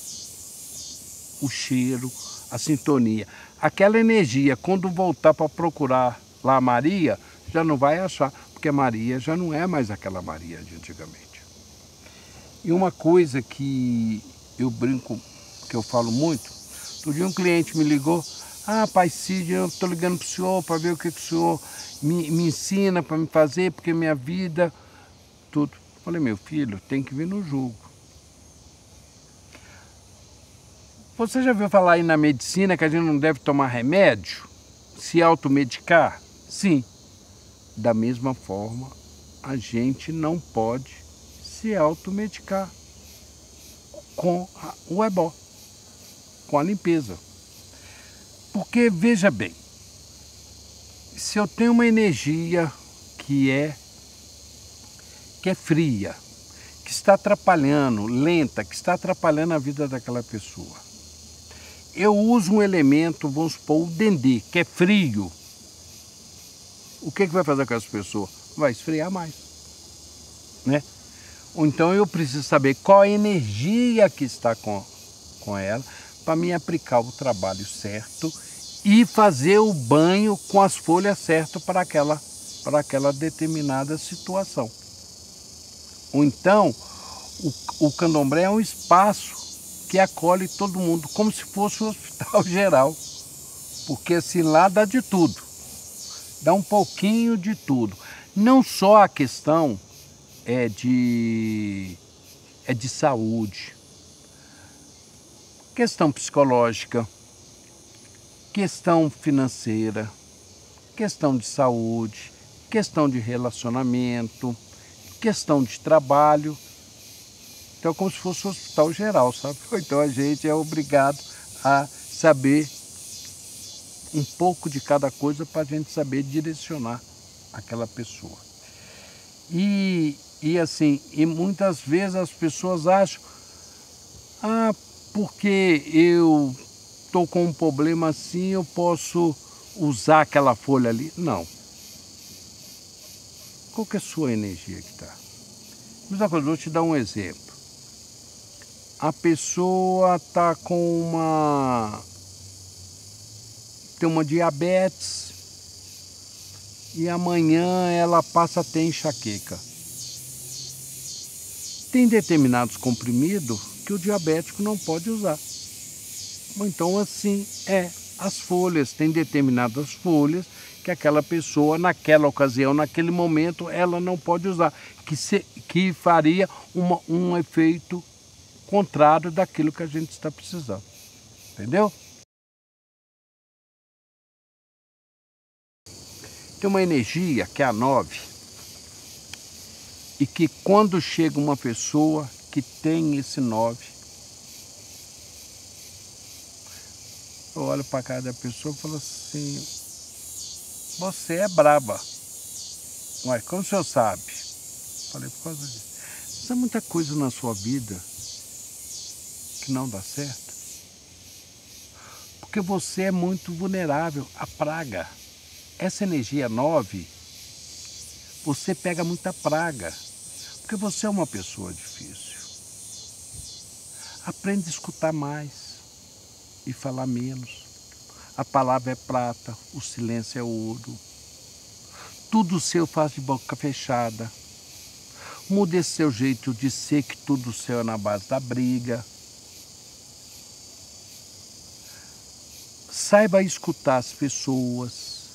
o cheiro, a sintonia. Aquela energia, quando voltar para procurar lá a Maria, já não vai achar, porque a Maria já não é mais aquela Maria de antigamente. E uma coisa que eu brinco, que eu falo muito, outro dia um cliente me ligou, Pai Cid, eu estou ligando para o senhor para ver o que o senhor me ensina para me fazer, porque minha vida, tudo. Falei, meu filho, tem que vir no julgo. Você já ouviu falar aí na medicina que a gente não deve tomar remédio? Se automedicar? Sim. Da mesma forma, a gente não pode se automedicar com o ebó, com a limpeza. Porque, veja bem, se eu tenho uma energia que é fria, que está atrapalhando, lenta, que está atrapalhando a vida daquela pessoa, eu uso um elemento, vamos supor, o dendê, que é frio. O que vai fazer com essa pessoa? Vai esfriar mais, né? Ou então eu preciso saber qual a energia que está com ela, para me aplicar o trabalho certo e fazer o banho com as folhas certas para aquela determinada situação. Ou então, o candomblé é um espaço que acolhe todo mundo, como se fosse um hospital geral. Porque assim lá dá de tudo, dá um pouquinho de tudo. Não só a questão é de saúde, questão psicológica, questão financeira, questão de saúde, questão de relacionamento, questão de trabalho. Então é como se fosse um hospital geral, sabe? Então a gente é obrigado a saber um pouco de cada coisa para a gente saber direcionar aquela pessoa. E assim, e muitas vezes as pessoas acham, porque eu estou com um problema assim, eu posso usar aquela folha ali. Não. Qual que é a sua energia que está? Mesma coisa, vou te dar um exemplo. A pessoa está com tem uma diabetes e amanhã ela passa a ter enxaqueca. Tem determinados comprimidos que o diabético não pode usar. Então assim as folhas, tem determinadas folhas que aquela pessoa naquela ocasião, naquele momento, ela não pode usar, que faria um efeito contrário daquilo que a gente está precisando. Entendeu? Tem uma energia que é a 9, e que quando chega uma pessoa que tem esse 9, eu olho para cara da pessoa e falo assim, você é braba. Ué, como o senhor sabe? Falei, por causa disso. Mas há muita coisa na sua vida que não dá certo. Porque você é muito vulnerável à praga. Essa energia 9 você pega muita praga, porque você é uma pessoa difícil. Aprende a escutar mais e falar menos. A palavra é prata, o silêncio é ouro. Tudo seu faz de boca fechada. Mude esse seu jeito de ser, que tudo seu é na base da briga. Saiba escutar as pessoas,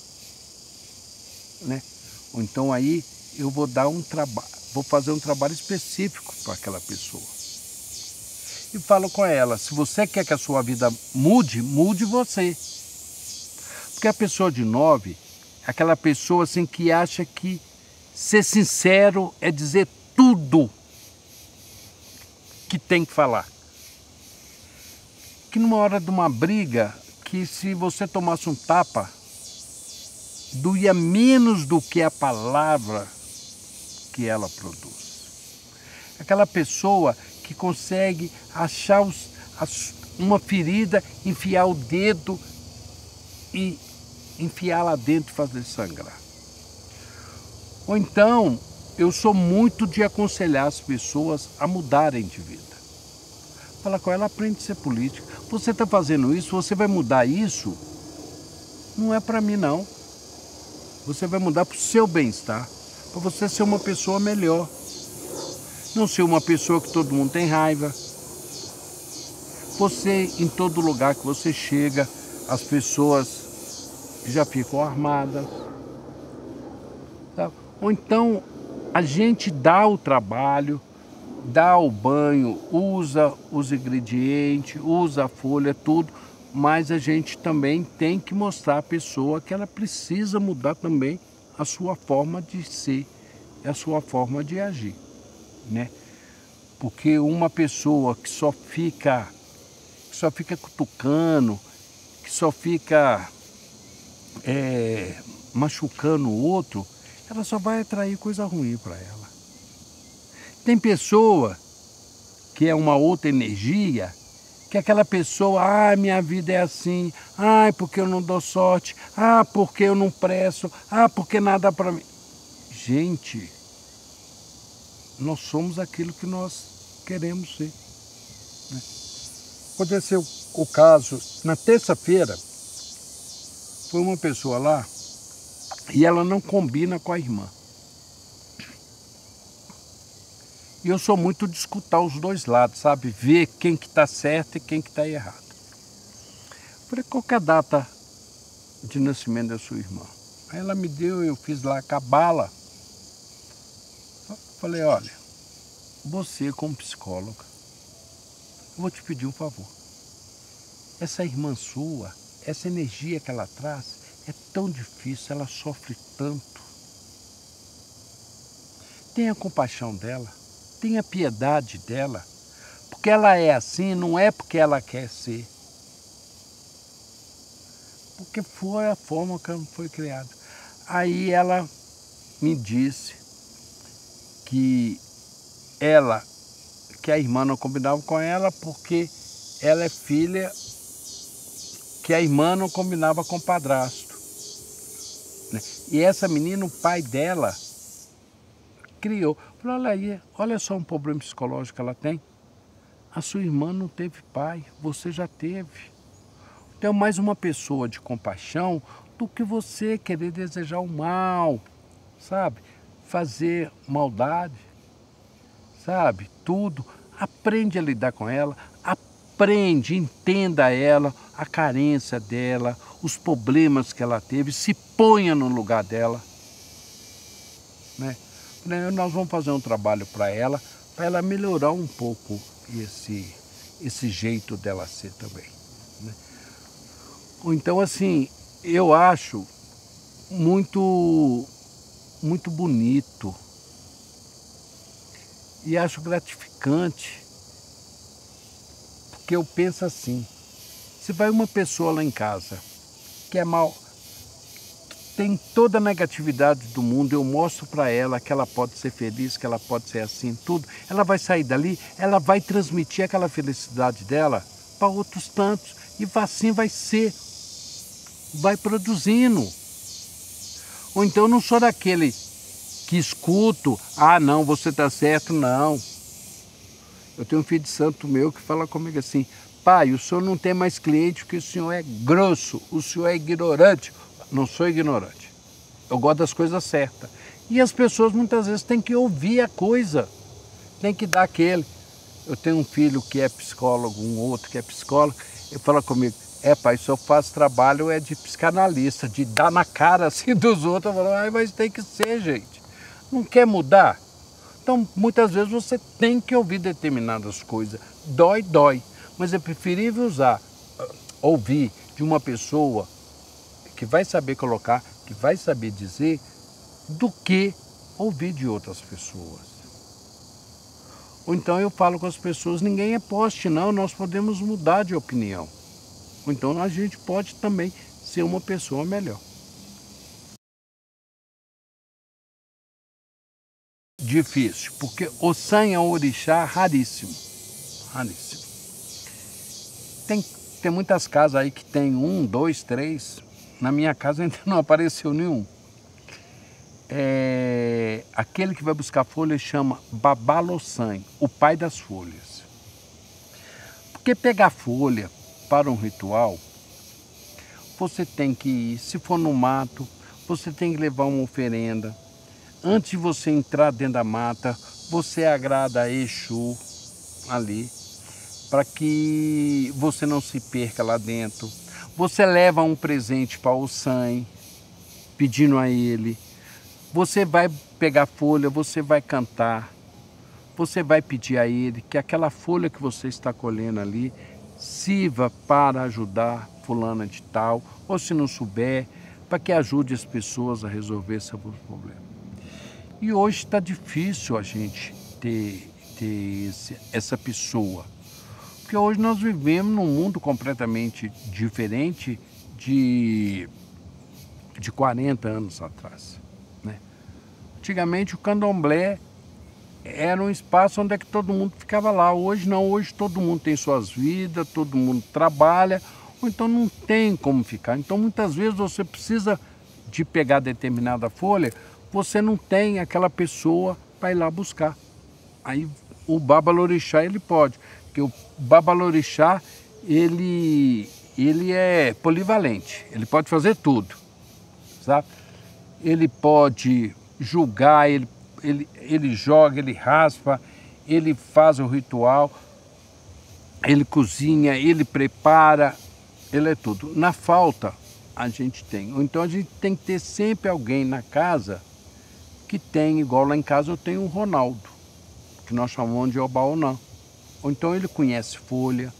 né? Ou então aí eu vou dar um trabalho, vou fazer um trabalho específico para aquela pessoa. E falo com ela, se você quer que a sua vida mude, mude você. Porque a pessoa de 9 é aquela pessoa assim que acha que ser sincero é dizer tudo que tem que falar. Que numa hora de uma briga, que se você tomasse um tapa, doía menos do que a palavra que ela produz. Aquela pessoa que consegue achar uma ferida, enfiar o dedo e enfiar lá dentro e fazer sangrar. Ou então, eu sou muito de aconselhar as pessoas a mudarem de vida. Fala com ela, aprende a ser política. Você está fazendo isso, você vai mudar isso? Não é para mim, não. Você vai mudar para o seu bem-estar, para você ser uma pessoa melhor. Não ser uma pessoa que todo mundo tem raiva. Você, em todo lugar que você chega, as pessoas já ficam armadas. Tá? Ou então, a gente dá o trabalho, dá o banho, usa os ingredientes, usa a folha, tudo, mas a gente também tem que mostrar à pessoa que ela precisa mudar também a sua forma de ser, a sua forma de agir, né? Porque uma pessoa que só fica cutucando, que só fica machucando o outro, ela só vai atrair coisa ruim para ela. Tem pessoa que é uma outra energia, que aquela pessoa, minha vida é assim, porque eu não dou sorte, porque eu não presto, porque nada para mim. Gente, nós somos aquilo que nós queremos ser, né? Aconteceu o caso, na terça-feira, foi uma pessoa lá e ela não combina com a irmã. E eu sou muito de escutar os dois lados, sabe? Ver quem que está certo e quem que está errado. Falei, qual que é a data de nascimento da sua irmã? Aí ela me deu, eu fiz lá a cabala. Falei, olha, você como psicóloga, eu vou te pedir um favor. Essa irmã sua, essa energia que ela traz, é tão difícil, ela sofre tanto. Tenha compaixão dela. Tenha piedade dela, porque ela é assim, não é porque ela quer ser. Porque foi a forma que ela foi criada. Aí ela me disse que a irmã não combinava com ela porque ela é filha, que a irmã não combinava com o padrasto, né? E essa menina, o pai dela, criou. Falei, olha só um problema psicológico que ela tem. A sua irmã não teve pai, você já teve. Então, mais uma pessoa de compaixão do que você querer desejar o mal, sabe? Fazer maldade, sabe? Tudo. Aprende a lidar com ela, aprende, entenda ela, a carência dela, os problemas que ela teve, se ponha no lugar dela, né? Nós vamos fazer um trabalho para ela melhorar um pouco esse jeito dela ser também, né? Então, assim, eu acho muito, muito bonito e acho gratificante, porque eu penso assim, se vai uma pessoa lá em casa que é mal, tem toda a negatividade do mundo, eu mostro para ela que ela pode ser feliz, que ela pode ser assim, tudo. Ela vai sair dali, ela vai transmitir aquela felicidade dela para outros tantos. E assim vai ser, vai produzindo. Ou então eu não sou daquele que escuto, ah não, você está certo, não. Eu tenho um filho de santo meu que fala comigo assim, pai, o senhor não tem mais cliente porque o senhor é grosso, o senhor é ignorante. Não sou ignorante, eu gosto das coisas certas. E as pessoas muitas vezes têm que ouvir a coisa, tem que dar aquele. Eu tenho um filho que é psicólogo, um outro que é psicólogo, ele fala comigo, pai, o senhor faz trabalho de psicanalista, de dar na cara assim dos outros. Eu falo, mas tem que ser, gente. Não quer mudar? Então, muitas vezes você tem que ouvir determinadas coisas. Dói, dói. Mas é preferível ouvir de uma pessoa que vai saber colocar, que vai saber dizer, do que ouvir de outras pessoas. Ou então eu falo com as pessoas, ninguém é poste não, nós podemos mudar de opinião. Ou então a gente pode também ser uma pessoa melhor. Difícil, porque o sangue é um orixá raríssimo. Raríssimo. Tem muitas casas aí que tem 1, 2, 3. Na minha casa ainda não apareceu nenhum. Aquele que vai buscar folha chama Babalossan, o pai das folhas. Porque pegar folha para um ritual, você tem que ir, se for no mato, você tem que levar uma oferenda. Antes de você entrar dentro da mata, você agrada a Exu ali, para que você não se perca lá dentro. Você leva um presente para o Ossan, pedindo a ele. Você vai pegar folha, você vai cantar, você vai pedir a ele que aquela folha que você está colhendo ali sirva para ajudar fulana de tal, ou se não souber, para que ajude as pessoas a resolver seus problemas. E hoje está difícil a gente ter essa pessoa, porque hoje nós vivemos num mundo completamente diferente de 40 anos atrás. Antigamente o candomblé era um espaço onde é que todo mundo ficava lá. Hoje não, hoje todo mundo tem suas vidas, todo mundo trabalha, ou então não tem como ficar. Então muitas vezes você precisa de pegar determinada folha, você não tem aquela pessoa para ir lá buscar. Aí o Babalorixá ele pode, porque o Babalorixá ele é polivalente, ele pode fazer tudo, sabe? Ele pode julgar, ele joga, ele raspa, ele faz o ritual, ele cozinha, ele prepara, ele é tudo. Na falta, a gente tem. Ou então a gente tem que ter sempre alguém na casa que tem, igual lá em casa eu tenho um Ronaldo, que nós chamamos de Obaonã. Ou então ele conhece folha,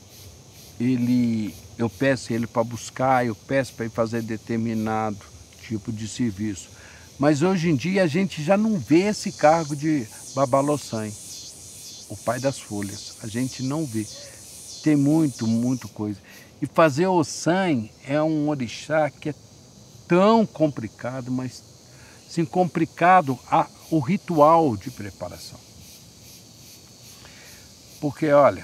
eu peço ele para buscar, eu peço para ele fazer determinado tipo de serviço. Mas hoje em dia a gente já não vê esse cargo de Babalossan, o pai das folhas. A gente não vê. Tem muito coisa. E fazer Ossan é um orixá que é tão complicado, mas sim complicado o ritual de preparação. Porque, olha,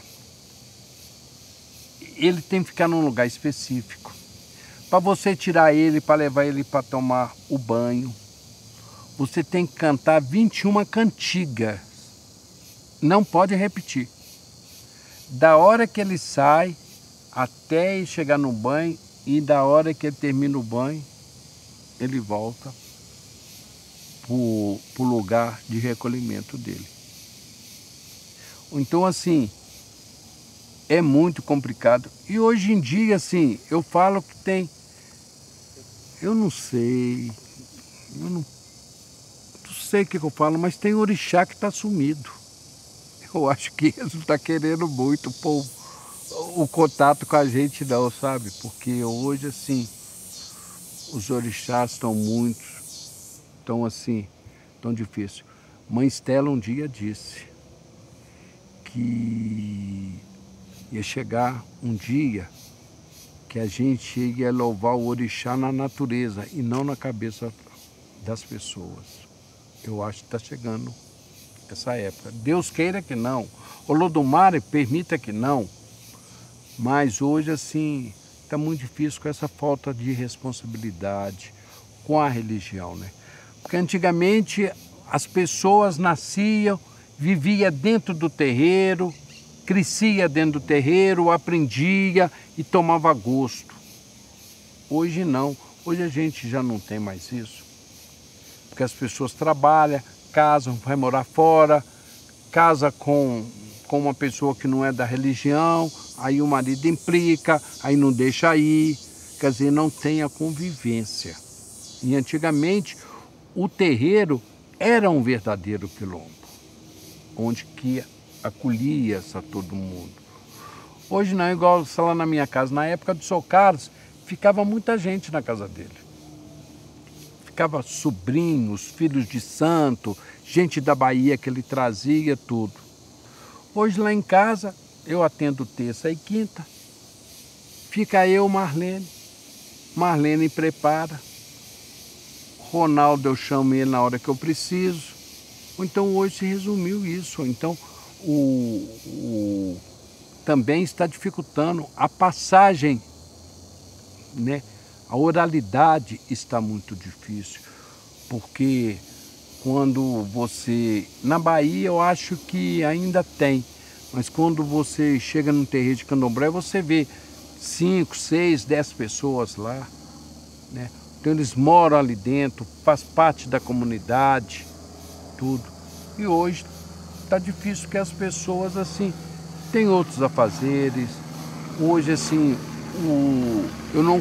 ele tem que ficar num lugar específico. Para você tirar ele, para levar ele para tomar o banho, você tem que cantar 21 cantigas. Não pode repetir. Da hora que ele sai até ele chegar no banho e da hora que ele termina o banho, ele volta para o lugar de recolhimento dele. Então, assim, é muito complicado. E hoje em dia, assim, eu falo que tem... Eu não sei o que eu falo, mas tem orixá que está sumido. Eu acho que eles não estão querendo muito pôr o contato com a gente não, sabe? Porque hoje, assim, os orixás estão tão difícil. Mãe Estela um dia disse que ia chegar um dia que a gente ia louvar o orixá na natureza e não na cabeça das pessoas. Eu acho que está chegando essa época. Deus queira que não. O Olodumare permita que não. Mas hoje, assim, está muito difícil com essa falta de responsabilidade com a religião, né? Porque antigamente as pessoas nasciam, viviam dentro do terreiro, crescia dentro do terreiro, aprendia e tomava gosto. Hoje não, hoje a gente já não tem mais isso. Porque as pessoas trabalham, casam, vai morar fora, casa com uma pessoa que não é da religião, aí o marido implica, aí não deixa ir, quer dizer, não tem a convivência. E antigamente o terreiro era um verdadeiro quilombo, onde que acolhia-se a todo mundo. Hoje não é igual, sei lá, na minha casa, na época do Sr. Carlos, ficava muita gente na casa dele. Ficava sobrinhos, filhos de santo, gente da Bahia que ele trazia, tudo. Hoje lá em casa, eu atendo terça e quinta, fica eu, Marlene. Marlene prepara. Ronaldo eu chamo ele na hora que eu preciso. Então hoje se resumiu isso. Então também está dificultando a passagem, né? A oralidade está muito difícil, porque quando você... Na Bahia eu acho que ainda tem, mas quando você chega num terreiro de candomblé, você vê 5, 6, 10 pessoas lá, né? Então eles moram ali dentro, faz parte da comunidade, tudo. E hoje está difícil porque as pessoas assim têm outros afazeres. Hoje assim, eu não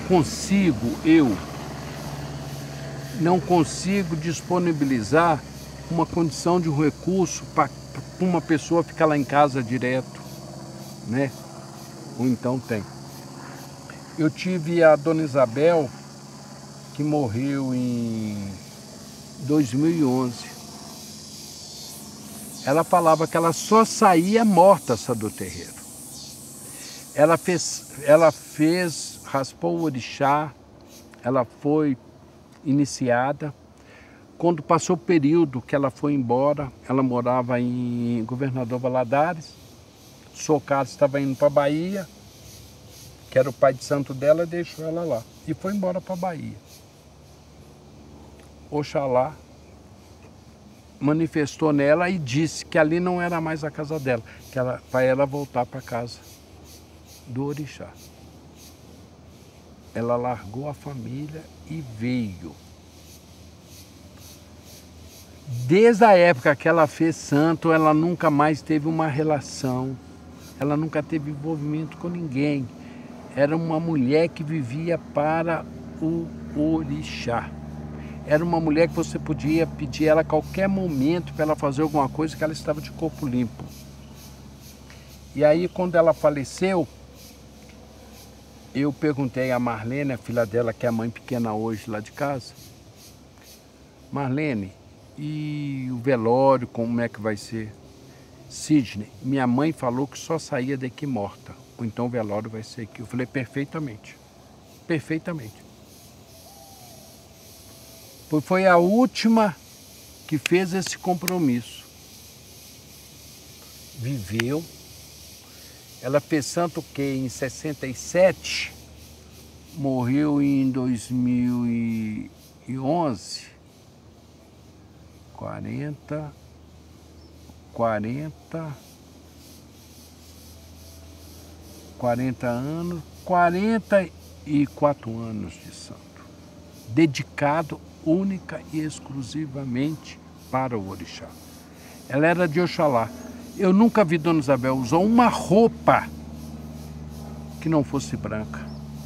consigo disponibilizar uma condição de um recurso para uma pessoa ficar lá em casa direto, né? Ou então tem. Eu tive a Dona Isabel, que morreu em 2011. Ela falava que ela só saía morta, essa do terreiro. Ela raspou o orixá, ela foi iniciada. Quando passou o período que ela foi embora, ela morava em Governador Valadares. O Sr. Carlos estava indo para a Bahia, que era o pai de santo dela, deixou ela lá. E foi embora para a Bahia. Oxalá manifestou nela e disse que ali não era mais a casa dela, que para ela voltar para a casa do orixá. Ela largou a família e veio. Desde a época que ela fez santo, ela nunca mais teve uma relação, ela nunca teve envolvimento com ninguém. Era uma mulher que vivia para o orixá. Era uma mulher que você podia pedir ela a qualquer momento para ela fazer alguma coisa, que ela estava de corpo limpo. E aí, quando ela faleceu, eu perguntei a Marlene, a filha dela, que é a mãe pequena hoje lá de casa: Marlene, e o velório, como é que vai ser? Sidney, minha mãe falou que só saía daqui morta, ou então o velório vai ser aqui. Eu falei: perfeitamente, perfeitamente. Foi a última que fez esse compromisso. Viveu. Ela fez santo o quê? Em 67, morreu em 2011, 40 anos, 44 anos de santo, dedicado única e exclusivamente para o orixá. Ela era de Oxalá. Eu nunca vi Dona Isabel usar uma roupa que não fosse branca.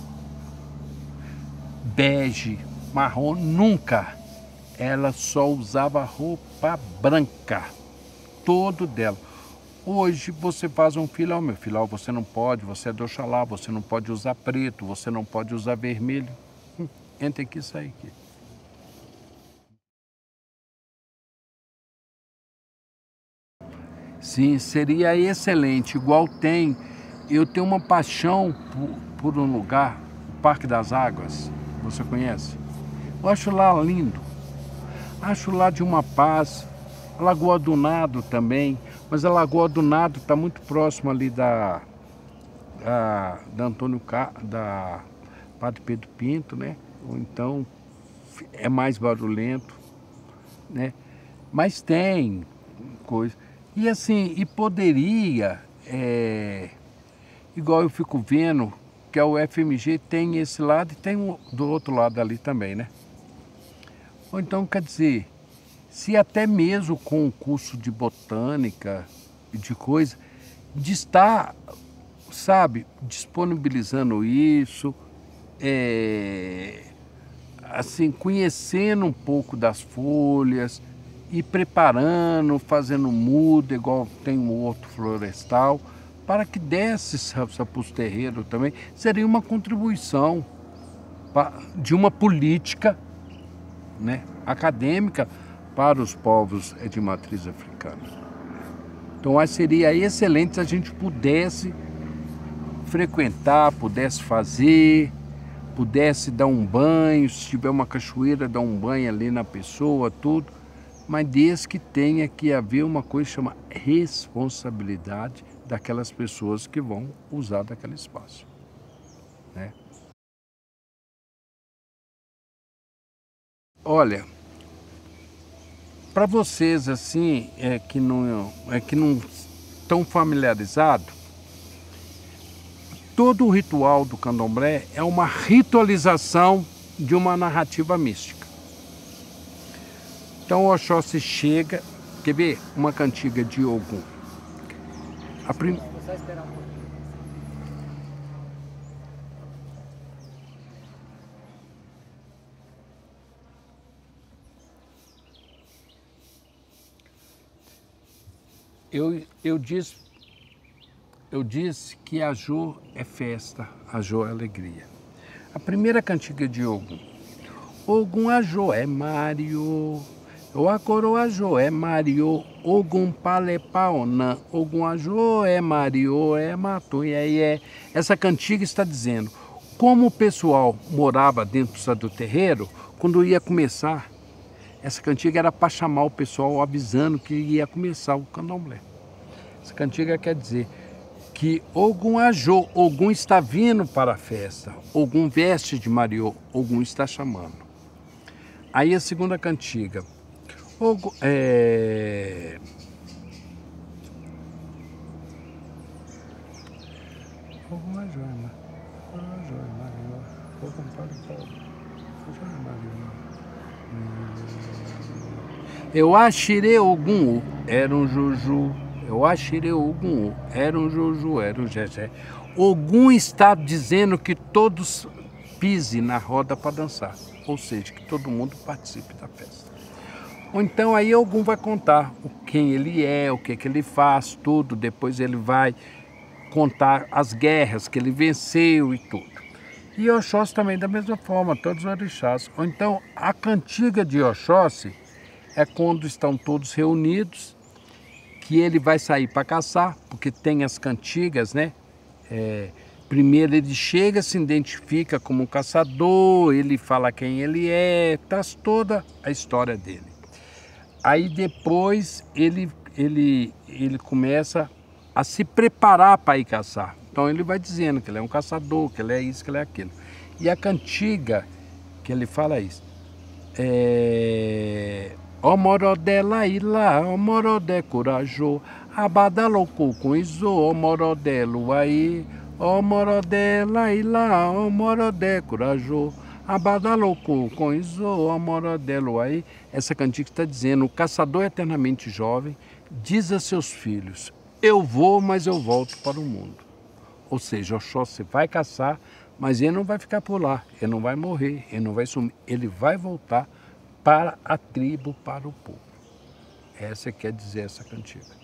Bege, marrom, nunca. Ela só usava roupa branca, todo dela. Hoje você faz um filho: meu filho, você não pode, você é de Oxalá, você não pode usar preto, você não pode usar vermelho. Entra aqui e sai aqui. Sim, seria excelente. Igual eu tenho uma paixão por um lugar, o Parque das Águas, você conhece? Eu acho lá lindo, acho lá de uma paz. A Lagoa do Nado também, mas a Lagoa do Nado está muito próximo ali da Padre Pedro Pinto, né? Ou então é mais barulhento. né? Mas tem coisa. E assim, e poderia, igual eu fico vendo, que a UFMG tem esse lado e tem do outro lado ali também, né? Ou então, quer dizer, se até mesmo com o curso de botânica e de coisa, de estar, sabe, disponibilizando isso, assim, conhecendo um pouco das folhas e preparando, fazendo muda, igual tem um outro florestal, para que desse para os terreiros também, seria uma contribuição de uma política, né, acadêmica para os povos de matriz africana. Então, acho que seria excelente se a gente pudesse frequentar, pudesse fazer, pudesse dar um banho, se tiver uma cachoeira, dar um banho ali na pessoa, tudo. Mas desde que tenha que haver uma coisa que chama responsabilidade daquelas pessoas que vão usar daquele espaço, né? Olha, para vocês assim, que não estão familiarizados, todo o ritual do candomblé é uma ritualização de uma narrativa mística. Então o Oxóssi chega, quer ver uma cantiga de Ogum. Vou só esperar um pouquinho. Eu disse que Ajô é festa, Ajô é alegria. A primeira cantiga de Ogum. Ogum Ajô é Mário, o Acoro Ajô é Mário, Ogum Palepaonã, Ogum Ajô é Mário, é Matuiaie. Essa cantiga está dizendo como o pessoal morava dentro do terreiro, quando ia começar, essa cantiga era para chamar o pessoal avisando que ia começar o candomblé. Essa cantiga quer dizer que Ogum Ajô, Ogum está vindo para a festa, Ogum veste de Mariô, Ogum está chamando. Aí a segunda cantiga, Ogum, Ogum Ajô, Ajô é Mariô, Ogum para o Ajô é Mariô. Eu achirei Ogum, era um Juju. Eu achirei Ogum, era um Juju, era um Jejé. Ogum está dizendo que todos pisem na roda para dançar. Ou seja, que todo mundo participe da festa. Ou então aí Ogum vai contar quem ele é, o que ele faz, tudo. Depois ele vai contar as guerras que ele venceu e tudo. E Oxóssi também da mesma forma, todos os orixás. Ou então a cantiga de Oxóssi é quando estão todos reunidos, que ele vai sair para caçar, porque tem as cantigas, né? Primeiro ele chega, se identifica como um caçador, ele fala quem ele é, traz toda a história dele. Aí depois ele começa a se preparar para ir caçar. Então ele vai dizendo que ele é um caçador, que ele é isso, que ele é aquilo. E a cantiga que ele fala é isso. Ó morodé laíla, ó morodé corajô, abadalocô com iso, ó morodé luaí, ó morodé laíla, ó morodé corajô, abadalocô com iso, ó morodé luaí. Essa cantiga está dizendo, o caçador eternamente jovem diz a seus filhos, eu vou, mas eu volto para o mundo. Ou seja, Oxóssi vai caçar, mas ele não vai ficar por lá, ele não vai morrer, ele não vai sumir, ele vai voltar para a tribo, para o povo. Essa quer dizer essa cantiga.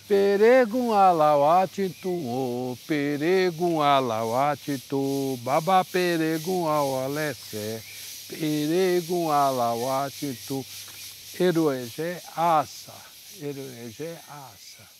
Peregum alauatitu, peregum alauatitu, baba peregum aualessé, peregum alauatitu, eruegé assa, eruegé assa.